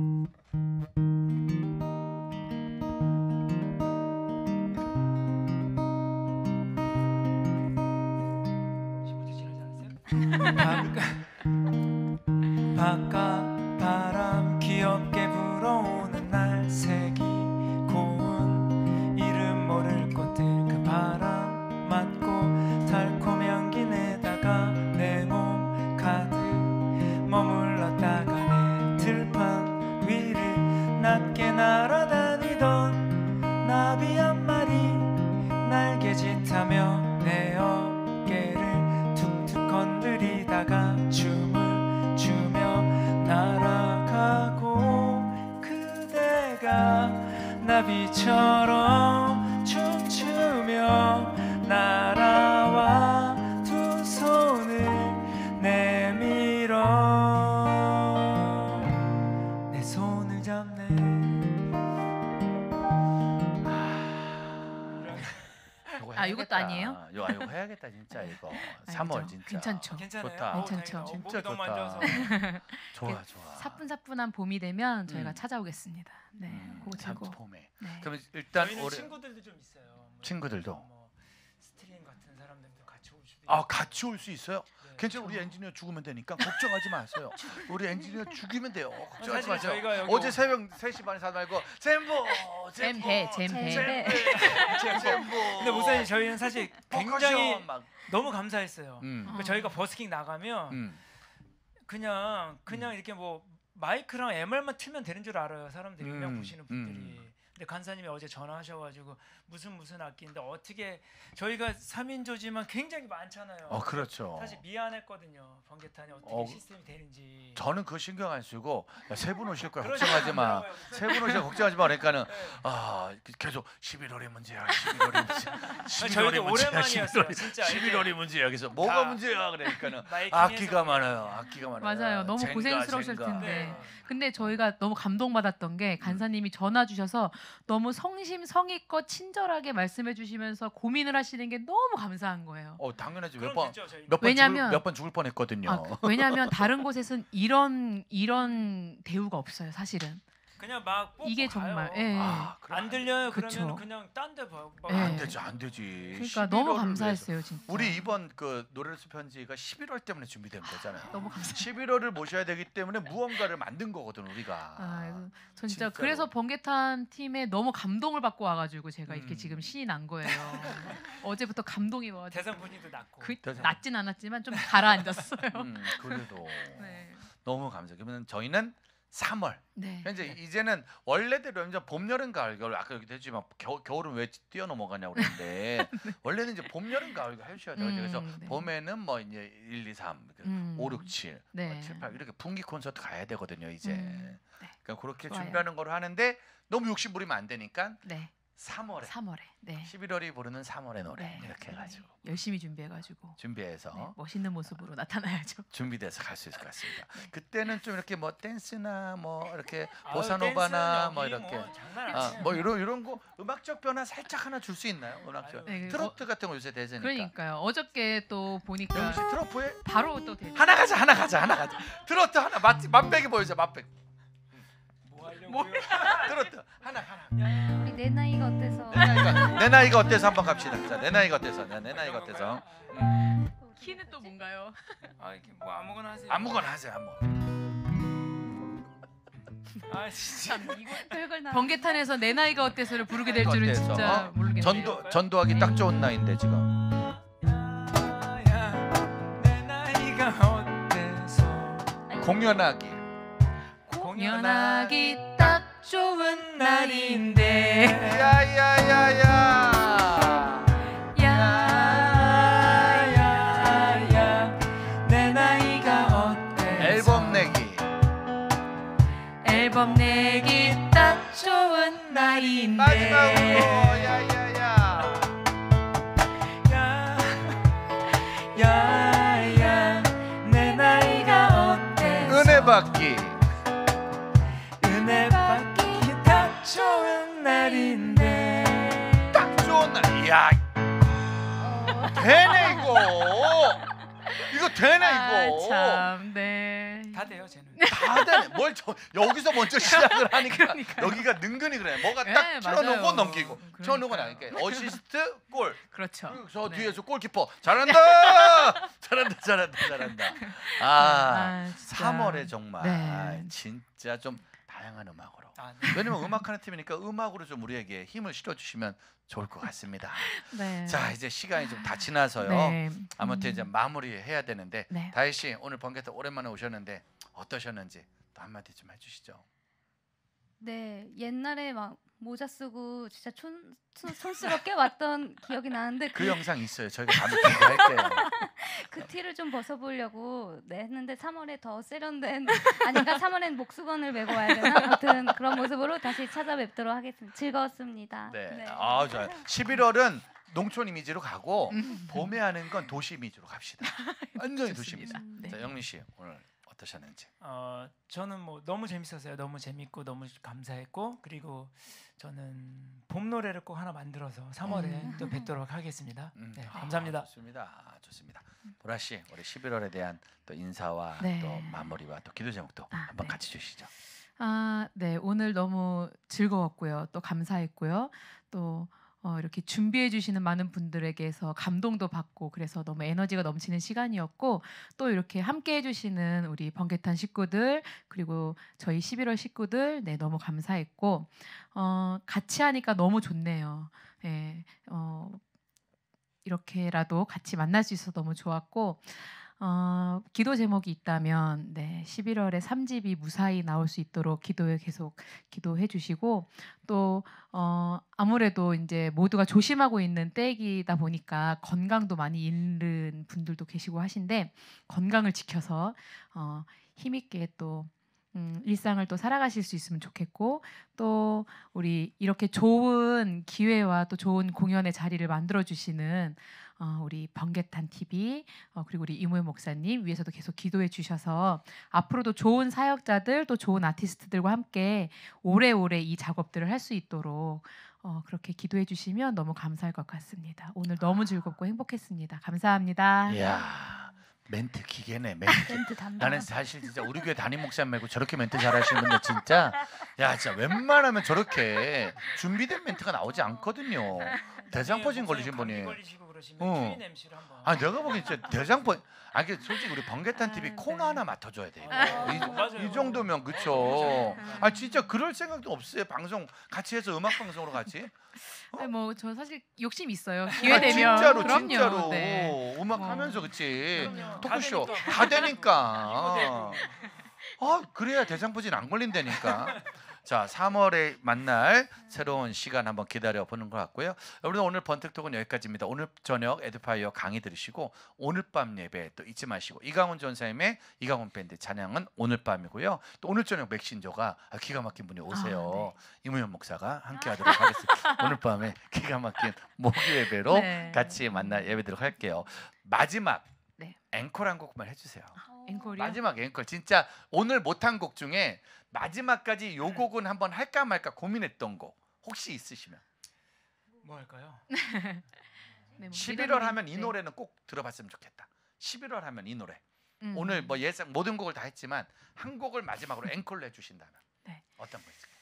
바깥 바람 귀엽게 불어오는 날 색이 고운 이름 모를 꽃들 그 바람 맞고 달콤 향기 내다가 내 몸 가득 머물렀다가 내 들판 위를 낮게 날아다니던 나비 한 마리 날개짓하며 내 어깨를 툭툭 건드리다가 춤을 추며 날아가고 그대가 나비처럼 춤추며 날아와 두 손을 내밀어 내 손을 잡네. 이거 아, 이것도 해야겠다. 아니에요? 이거, 이거 해야겠다 진짜 이거. 삼월 알죠? 진짜. 괜찮죠? 괜찮아요? 좋다. 어, 괜찮죠? 다행이다. 어, 진짜 목이 너무 안 좋다. 좋아서. 좋아, 좋아. 사뿐사뿐한 봄이 되면 저희가 음. 찾아오겠습니다. 네, 음, 그거 참 들고. 봄에. 네. 그러면 일단 저희는 올해 친구들도 좀 있어요. 뭐 친구들도? 뭐 스트림 같은 사람들도 같이 올 수도 있고. 아 같이 올 수 있어요? 네. 괜찮아, 우리 엔지니어 죽으면 되니까 걱정하지 마세요. 우리 엔지니어 죽이면 돼요. 걱정하지 사실 마세요. 저희가 여기 어제 오- 새벽 세 시 반에 사지 말고 잼보, 잼배, 잼배. 잼배. 잼보. 근데 목사님 저희는 사실 굉장히 퍼커션 막. 너무 감사했어요. 음. 그러니까 저희가 버스킹 나가면 음. 그냥 그냥 이렇게 뭐 마이크랑 엠알만 틀면 되는 줄 알아요. 사람들이 그냥 음, 보시는 분들이. 음. 근데 간사님이 어제 전화하셔가지고 무슨 무슨 악기인데 어떻게 저희가 삼인조지만 굉장히 많잖아요. 어 그렇죠. 사실 미안했거든요. 번개탄이 어떻게 어, 시스템이 되는지. 저는 그 신경 안 쓰고 세 분 오실 거야 그러지 걱정하지 마. 말라고요. 세 분 오실 거 걱정하지 마. 그러니까는 네. 아 계속 십일월이 문제야. 십일월이 문제야. 저희도 오랜만이었어요. 진짜 이렇게 십일월이 문제야. 그래서 뭐가 다 문제야? 그러니까는 마이킹에서 악기가 많아요. 악기가 많아요. 맞아요. 너무 젠가, 고생스러우실 젠가. 텐데. 네. 근데 저희가 너무 감동받았던 게 간사님이 전화 주셔서 너무 성심성의껏 친절하게 말씀해 주시면서 고민을 하시는 게 너무 감사한 거예요. 어 당연하지. 그럼 몇번 됐죠, 저희. 몇 번 왜냐면- 죽을, 몇번 죽을 뻔했거든요. 아, 왜냐하면 다른 곳에서는 이런 이런 대우가 없어요, 사실은. 그냥 막 뽑고 이게 가요. 정말, 예. 아, 그럼 안 들려요. 그쵸. 그러면 그냥 딴 데 봐. 봐. 예. 안 되지, 안 되지. 그러니까 너무 십일월을 감사했어요, 진짜. 위해서. 우리 이번 그 노래스 편지가 십일월 때문에 준비된 거잖아요. 너무 감사. 십일월을 모셔야 되기 때문에 무언가를 만든 거거든 우리가. 아, 이거 전 진짜 진짜로. 그래서 번개탄 팀에 너무 감동을 받고 와가지고 제가 이렇게 음. 지금 신이 난 거예요. 어제부터 감동이 와가지고 대상 분위도 낮고. 그, 대상. 낮진 않았지만 좀 가라앉았어요. 음, 그래도 네. 너무 감사. 그러면 저희는 삼월. 네. 현재 이제는 원래대로 이제 봄, 여름, 가을, 겨울 아까 여기도 했지만 겨울, 겨울은 왜 뛰어넘어가냐고 그러는데 원래는 이제 봄, 여름, 가을 해주셔야 돼요. 음, 그래서 네. 봄에는 뭐 이제 일, 이, 삼, 음. 오, 육, 칠, 네. 뭐 칠, 팔 이렇게 분기 콘서트 가야 되거든요. 이제 음, 네. 그러니까 그렇게 좋아요. 준비하는 거로 하는데 너무 욕심 부리면 안 되니까 네. 삼월에 삼월에. 네. 십일월이 부르는 삼월의 노래 네. 이렇게 해가지고 열심히 준비해가지고 준비해서 네, 멋있는 모습으로 나타나야죠. 준비돼서 갈 수 있을 것 같습니다. 그때는 좀 이렇게 뭐 댄스나 뭐 이렇게 아유, 보사노바나 댄스는 뭐 여기 이렇게 뭐 장난 아, 아니에요. 뭐 이런 이런 거 음악적 변화 살짝 하나 줄 수 있나요? 음악적 네, 그- 트로트 같은 거 요새 대세니까. 그러니까요. 어저께 또 보니까 영시 트로트에 바로 또 대. 하나 가자 하나 가자 하나 가자 트로트 하나 맛 맛백이 보여줘 맛백 뭐 하려고요? 트로트 하나 하나 우리 내 나이가 어때서? 내 나이가 내 나이가 어때서 한번 갑시다. 자, 내 나이가 어때서 내, 내 나이가 어때서 키는 또 뭔가요? 아 이렇게 뭐 아무거나 하세요. 아무거나 하세요 아무. 아 진짜. 별걸 나. 번개탄에서 내 나이가 어때서를 부르게 될 나이가 줄은 어때서? 진짜 모르겠네요. 전도 전도하기 딱 좋은 나이인데 지금. 야, 내 나이가 어때서 공연하기. 공연하기 딱 좋은 날인데 야야야야. 야야야 내 나이가 어때서 앨범 내기. 앨범 내기 딱 좋은 날인데. 마지막으로 야야야. 야야 내 나이가 어때 은혜 받기. 은혜 받기 딱 좋은 날인데 딱 좋은 날. 이야 되네 이거. 이거 되네 이거. 아, 참, 네. 다 돼요 쟤는. 다 되네. 뭘 저, 여기서 먼저 시작을 하니까 그러니까요. 여기가 능근이 그래. 뭐가 네, 딱 틀어놓고 맞아요. 넘기고 그러니까요. 틀어놓고 나니까 어시스트 골. 그렇죠. 그리고 저 네. 뒤에서 골키퍼 잘한다. 잘한다 잘한다 잘한다. 아 아, 진짜. 삼월에 정말 네. 진짜 좀 다양한 음악으로. 아, 네. 왜냐면 음악하는 팀이니까 음악으로 좀 우리에게 힘을 실어주시면 좋을 것 같습니다. 네. 자 이제 시간이 좀 다 지나서요. 네. 아무튼 음. 이제 마무리해야 되는데 네. 다혜 씨 오늘 번개터 오랜만에 오셨는데 어떠셨는지 또 한마디 좀 해주시죠. 네, 옛날에 막 모자 쓰고 진짜 촌, 촌, 촌스럽게 왔던 기억이 나는데 그 그, 영상 있어요. 저희가 다음에 공개할게요. 그 티를 좀 벗어보려고 네, 했는데 삼월에 더 세련된 아닌가 삼월엔 목수건을 메고 와야 되나 아무튼 그런 모습으로 다시 찾아뵙도록 하겠습니다. 즐거웠습니다. 네. 아 좋아요. 십일월은 농촌 이미지로 가고 음. 봄에 하는 건 도시 이미지로 갑시다. 완전히 도시 이미지. 좋습니다. 네. 자 영민 씨 오늘 어떠셨는지. 어 저는 뭐 너무 재밌었어요. 너무 재밌고 너무 감사했고 그리고 저는 봄 노래를 꼭 하나 만들어서 삼월에 음. 또 뵙도록 하겠습니다. 음. 네, 아, 감사합니다. 좋습니다. 아, 좋습니다. 보라 씨 우리 십일월에 대한 또 인사와 네. 또 마무리와 또 기도 제목도 아, 한번 네. 같이 주시죠. 아, 네. 오늘 너무 즐거웠고요. 또 감사했고요. 또 어, 이렇게 준비해 주시는 많은 분들에게서 감동도 받고 그래서 너무 에너지가 넘치는 시간이었고 또 이렇게 함께 해 주시는 우리 번개탄 식구들 그리고 저희 십일월 식구들 네, 너무 감사했고 어, 같이 하니까 너무 좋네요. 예. 어, 이렇게라도 같이 만날 수 있어서 너무 좋았고 어, 기도 제목이 있다면 네, 십일월에 삼 집이 무사히 나올 수 있도록 기도에 계속 기도해 주시고 또 어, 아무래도 이제 모두가 조심하고 있는 때이다 보니까 건강도 많이 잃는 분들도 계시고 하신데 건강을 지켜서 어, 힘있게 또 음, 일상을 또 살아가실 수 있으면 좋겠고 또 우리 이렇게 좋은 기회와 또 좋은 공연의 자리를 만들어 주시는 어, 우리 번개탄 티비 어, 그리고 우리 이모현 목사님 위에서도 계속 기도해 주셔서 앞으로도 좋은 사역자들 또 좋은 아티스트들과 함께 오래오래 이 작업들을 할 수 있도록 어, 그렇게 기도해 주시면 너무 감사할 것 같습니다. 오늘 너무 즐겁고 행복했습니다. 감사합니다. 이야 멘트 기계네 멘트. 멘트 담당. 나는 사실 진짜 우리 교회 담임 목사님 말고 저렇게 멘트 잘하시는 분들 진짜 야 진짜 웬만하면 저렇게 준비된 멘트가 나오지 않거든요. 대장포진 걸리신 분이. 걸리시고 그러시면 어. 큐인 엠씨를 한번. 아 내가 보기엔 진짜 대장포. 아 이게 솔직히 우리 번개탄 티비 아, 코너 네. 하나 맡아줘야 돼. 이거. 아, 이, 맞아요. 이 정도면 그쵸. 아 진짜 그럴 생각도 없어요. 방송 같이 해서 음악 방송으로 같이. 뭐저 사실 욕심 있어요. 기회 아, 되면 진짜로 그럼요. 진짜로 네. 음악 어. 하면서 그치. 그럼요. 토크쇼 다 되니까. 다 되니까. 이거 되고. 아 그래야 대장포진 안 걸린다니까. 자 삼월에 만날 새로운 시간 한번 기다려 보는 것 같고요. 우리는 오늘 번뜩톡은 여기까지입니다. 오늘 저녁 에듀파이어 강의 들으시고 오늘 밤 예배 또 잊지 마시고 이강훈 전사님의 이강훈 밴드 찬양은 오늘 밤이고요. 또 오늘 저녁 맥신저가 기가 막힌 분이 오세요. 아, 이무현 목사가 함께하도록 하겠습니다. 오늘 밤에 기가 막힌 목요 예배로 네. 같이 만나 예배드리도록 할게요. 마지막 네. 앵콜 한 곡만 해주세요. 앵콜이요? 마지막 앵콜 진짜 오늘 못한 곡 중에 마지막까지 요 곡은 한번 할까 말까 고민했던 곡 혹시 있으시면 뭐 할까요? 네, 뭐 십일월 리더님, 하면 이 네. 노래는 꼭 들어봤으면 좋겠다. 십일월 하면 이 노래. 음. 오늘 뭐 예상 모든 곡을 다 했지만 한 곡을 마지막으로 앵콜로 해주신다면 네. 어떤 거 있을까요?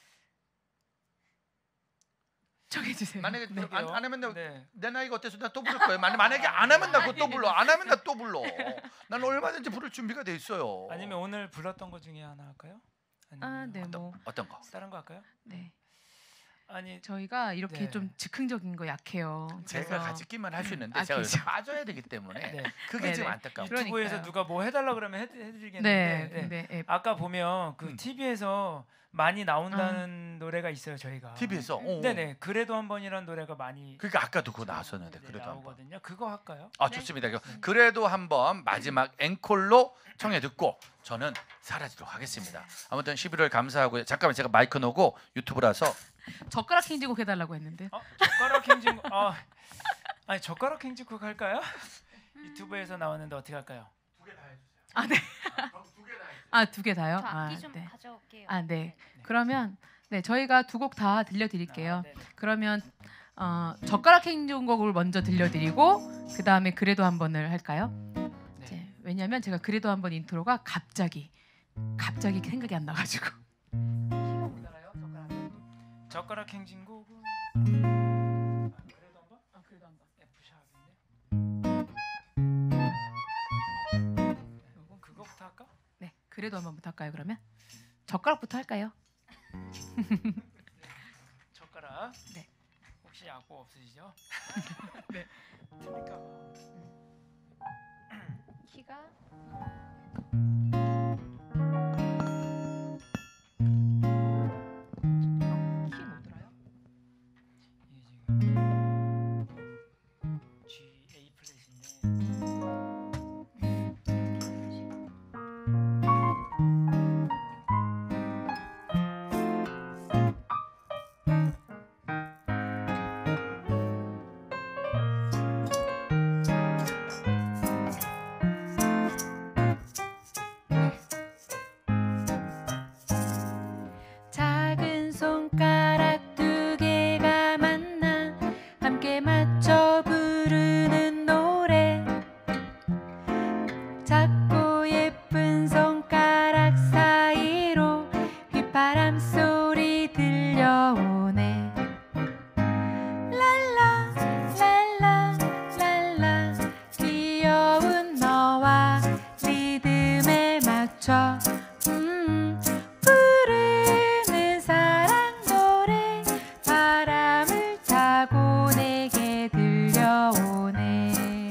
정해주세요. 만약에 네. 안, 안 하면 내, 네. 내 나이가 어때서 나 또 부를 거예요. 만약 만약에 안 하면 나 그거 또 불러. 안 하면 나 또 불러. 난 얼마든지 부를 준비가 돼 있어요. 아니면 오늘 불렀던 것 중에 하나 할까요? 아니면 아, 네, 어떤, 뭐 어떤 거? 다른 거 할까요? 네. 아니 저희가 이렇게 네. 좀 즉흥적인 거 약해요. 제가 그래서 같이 끼면 할 수 있는데 아, 제가 그렇죠. 여기서 빠져야 되기 때문에 네. 그게 네네. 지금 안타까워. 그러니까요. 유튜브에서 누가 뭐 해달라 그러면 해, 해드리겠는데 네, 네. 근데 예, 아까 보면 그 음. 티비에서 많이 나온다는 노래가 있어요 저희가. 티비에서 어, 어. 네네. 그래도 한 번이라는 노래가 많이 그러니까 아까도 그거 나왔었는데 네, 그래도 한번. 나오거든요. 그거 할까요? 아 네. 좋습니다. 그래도 한번 마지막 앵콜로 청해 듣고 저는 사라지도록 하겠습니다. 아무튼 십일월 감사하고요. 잠깐만 제가 마이크 놓고 유튜브라서 젓가락 행진곡 해달라고 했는데 어? 젓가락 행진곡 아 아니 젓가락 행진곡 할까요? 유튜브에서 나오는데 어떻게 할까요? 아 네. 아 두 개 다요? 저 악기 아, 좀 네. 가져올게요. 아 네. 그러면 네 저희가 두 곡 다 들려드릴게요. 아, 네네. 그러면 어, 젓가락 행진곡을 먼저 들려드리고 그 다음에 그래도 한 번을 할까요? 네. 이제 왜냐하면 제가 그래도 한 번 인트로가 갑자기 갑자기 생각이 안 나가지고. 젓가락 행진곡은 아, 그래도 한번? 아 그래도 한번 F샵인데 네, 그거부터 할까? 네, 그래도 한 번부터 할까요? 그러면 젓가락부터 할까요? 젓가락 네. 혹시 악보 없으시죠? 네. 틀릴까 봐. 키가 키 못 들어요? 이게 지금 G A 플랫인데 작은 손가락 두 개가 만나 함께 맞춰 부르는 노래 작고 예쁜 손가락 사이로 휘파람 소리 들려오네 랄라 랄라 랄라 귀여운 너와 리듬에 맞춰 음 부르는 사랑 노래 바람을 타고 내게 들려오네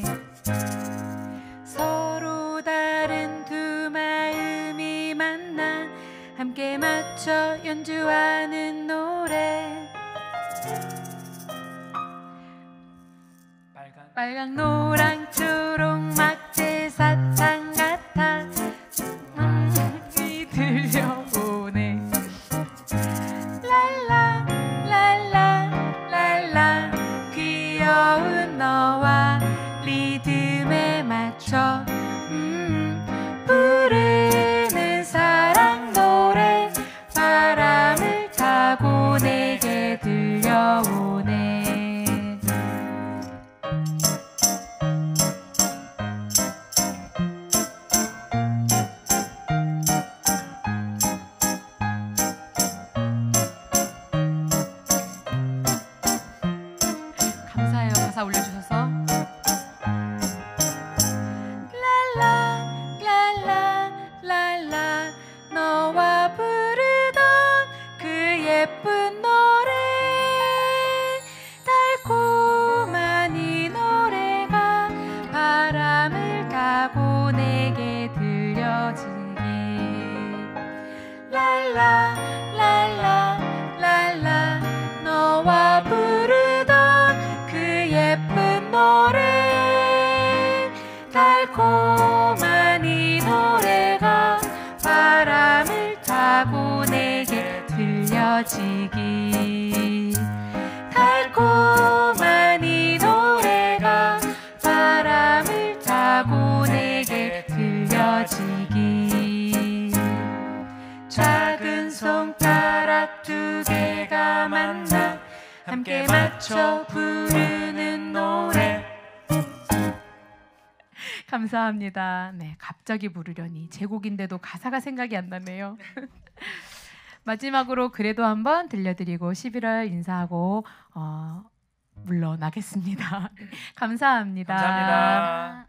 서로 다른 두 마음이 만나 함께 맞춰 연주하는 노래 빨간 빨강 노랑 초록 막대 사탕 같아 음이 들려오네 랄라 랄라 랄라 귀여운 너와 리듬에 맞춰 음 부르는 사랑 노래 바람을 타고 내게 들려오네 감사해요. 가사 올려주셔서. 랄라 랄라 랄라 너와 부르던 그 예쁜 노래 달콤한 이 노래가 바람을 타고 내게 들려지기 랄라 랄라 랄라 너와 부르던 그 예쁜 노래 달콤한 이 노래가 바람을 타고 내게 들려지기 달콤한 이 노래가 바람을 타고 내게 들려지기 작은 손가락 두 개가 만나 함께 맞춰 부르는 노래 감사합니다. 네, 갑자기 부르려니 제곡인데도 가사가 생각이 안 나네요. 마지막으로 그래도 한번 들려드리고 십일월 인사하고 어, 물러나겠습니다. 감사합니다. 감사합니다.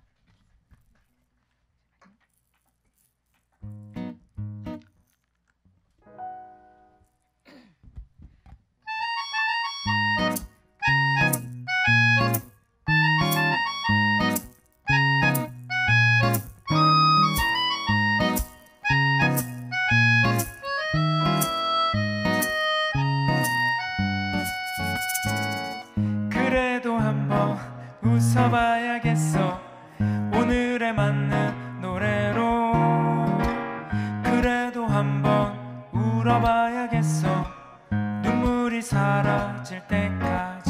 사라질 때까지.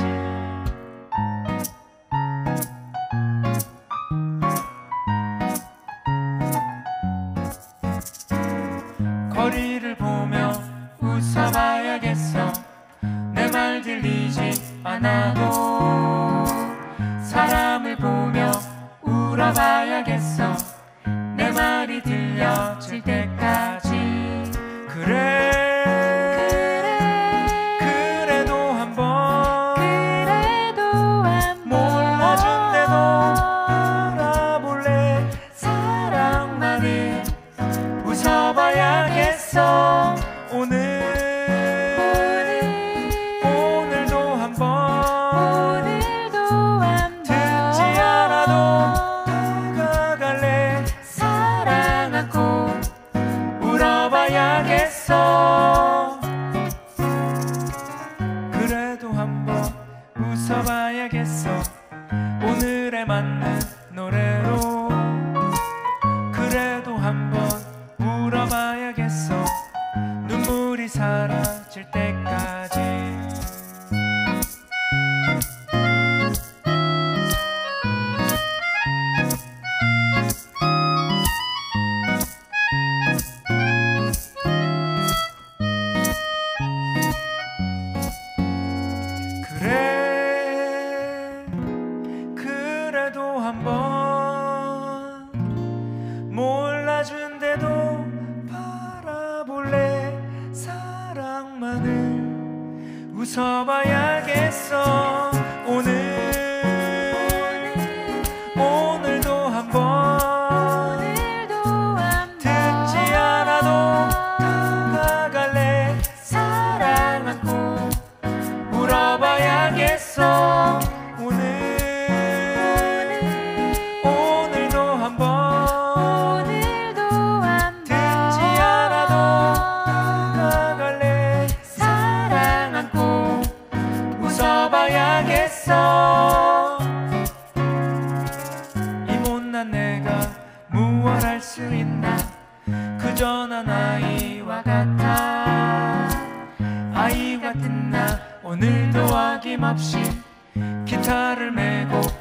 거리를 보며 웃어봐야겠어. 내 말 들리지 않아도 사람을 보며 울어봐야겠어. 내 말이 들려질 때까지. 그래 그래도 한번 그래도 한번 몰라준대도 알아볼래. 사랑만을 웃어봐야겠어. 오늘 오늘도 한번 오늘도 한번 듣지 않아도 다가갈래. 사랑 안고 울어봐야겠어. 그래도 한번 웃어봐야겠어. 오늘에 맞는 노래로. 그래도 한번 울어봐야겠어. 눈물이 사라질 때까지. 그래 그래도 한번 몰라준대도 바라볼래. 사랑만을 웃어봐야겠어. 오늘 오늘도 한번 오늘도 한번 듣지 않아도 다가갈래. 사랑 안고 울어봐야겠어. 오늘 오늘도 한번 오늘도 한번 듣지 않아도 다가갈래. 사랑 안고 웃어봐야겠어. 이 못난 내가 무얼 할 수 있나. 그저 난 아이와 같아. 아이 같은 나 오늘도 어김없이 기타를 메고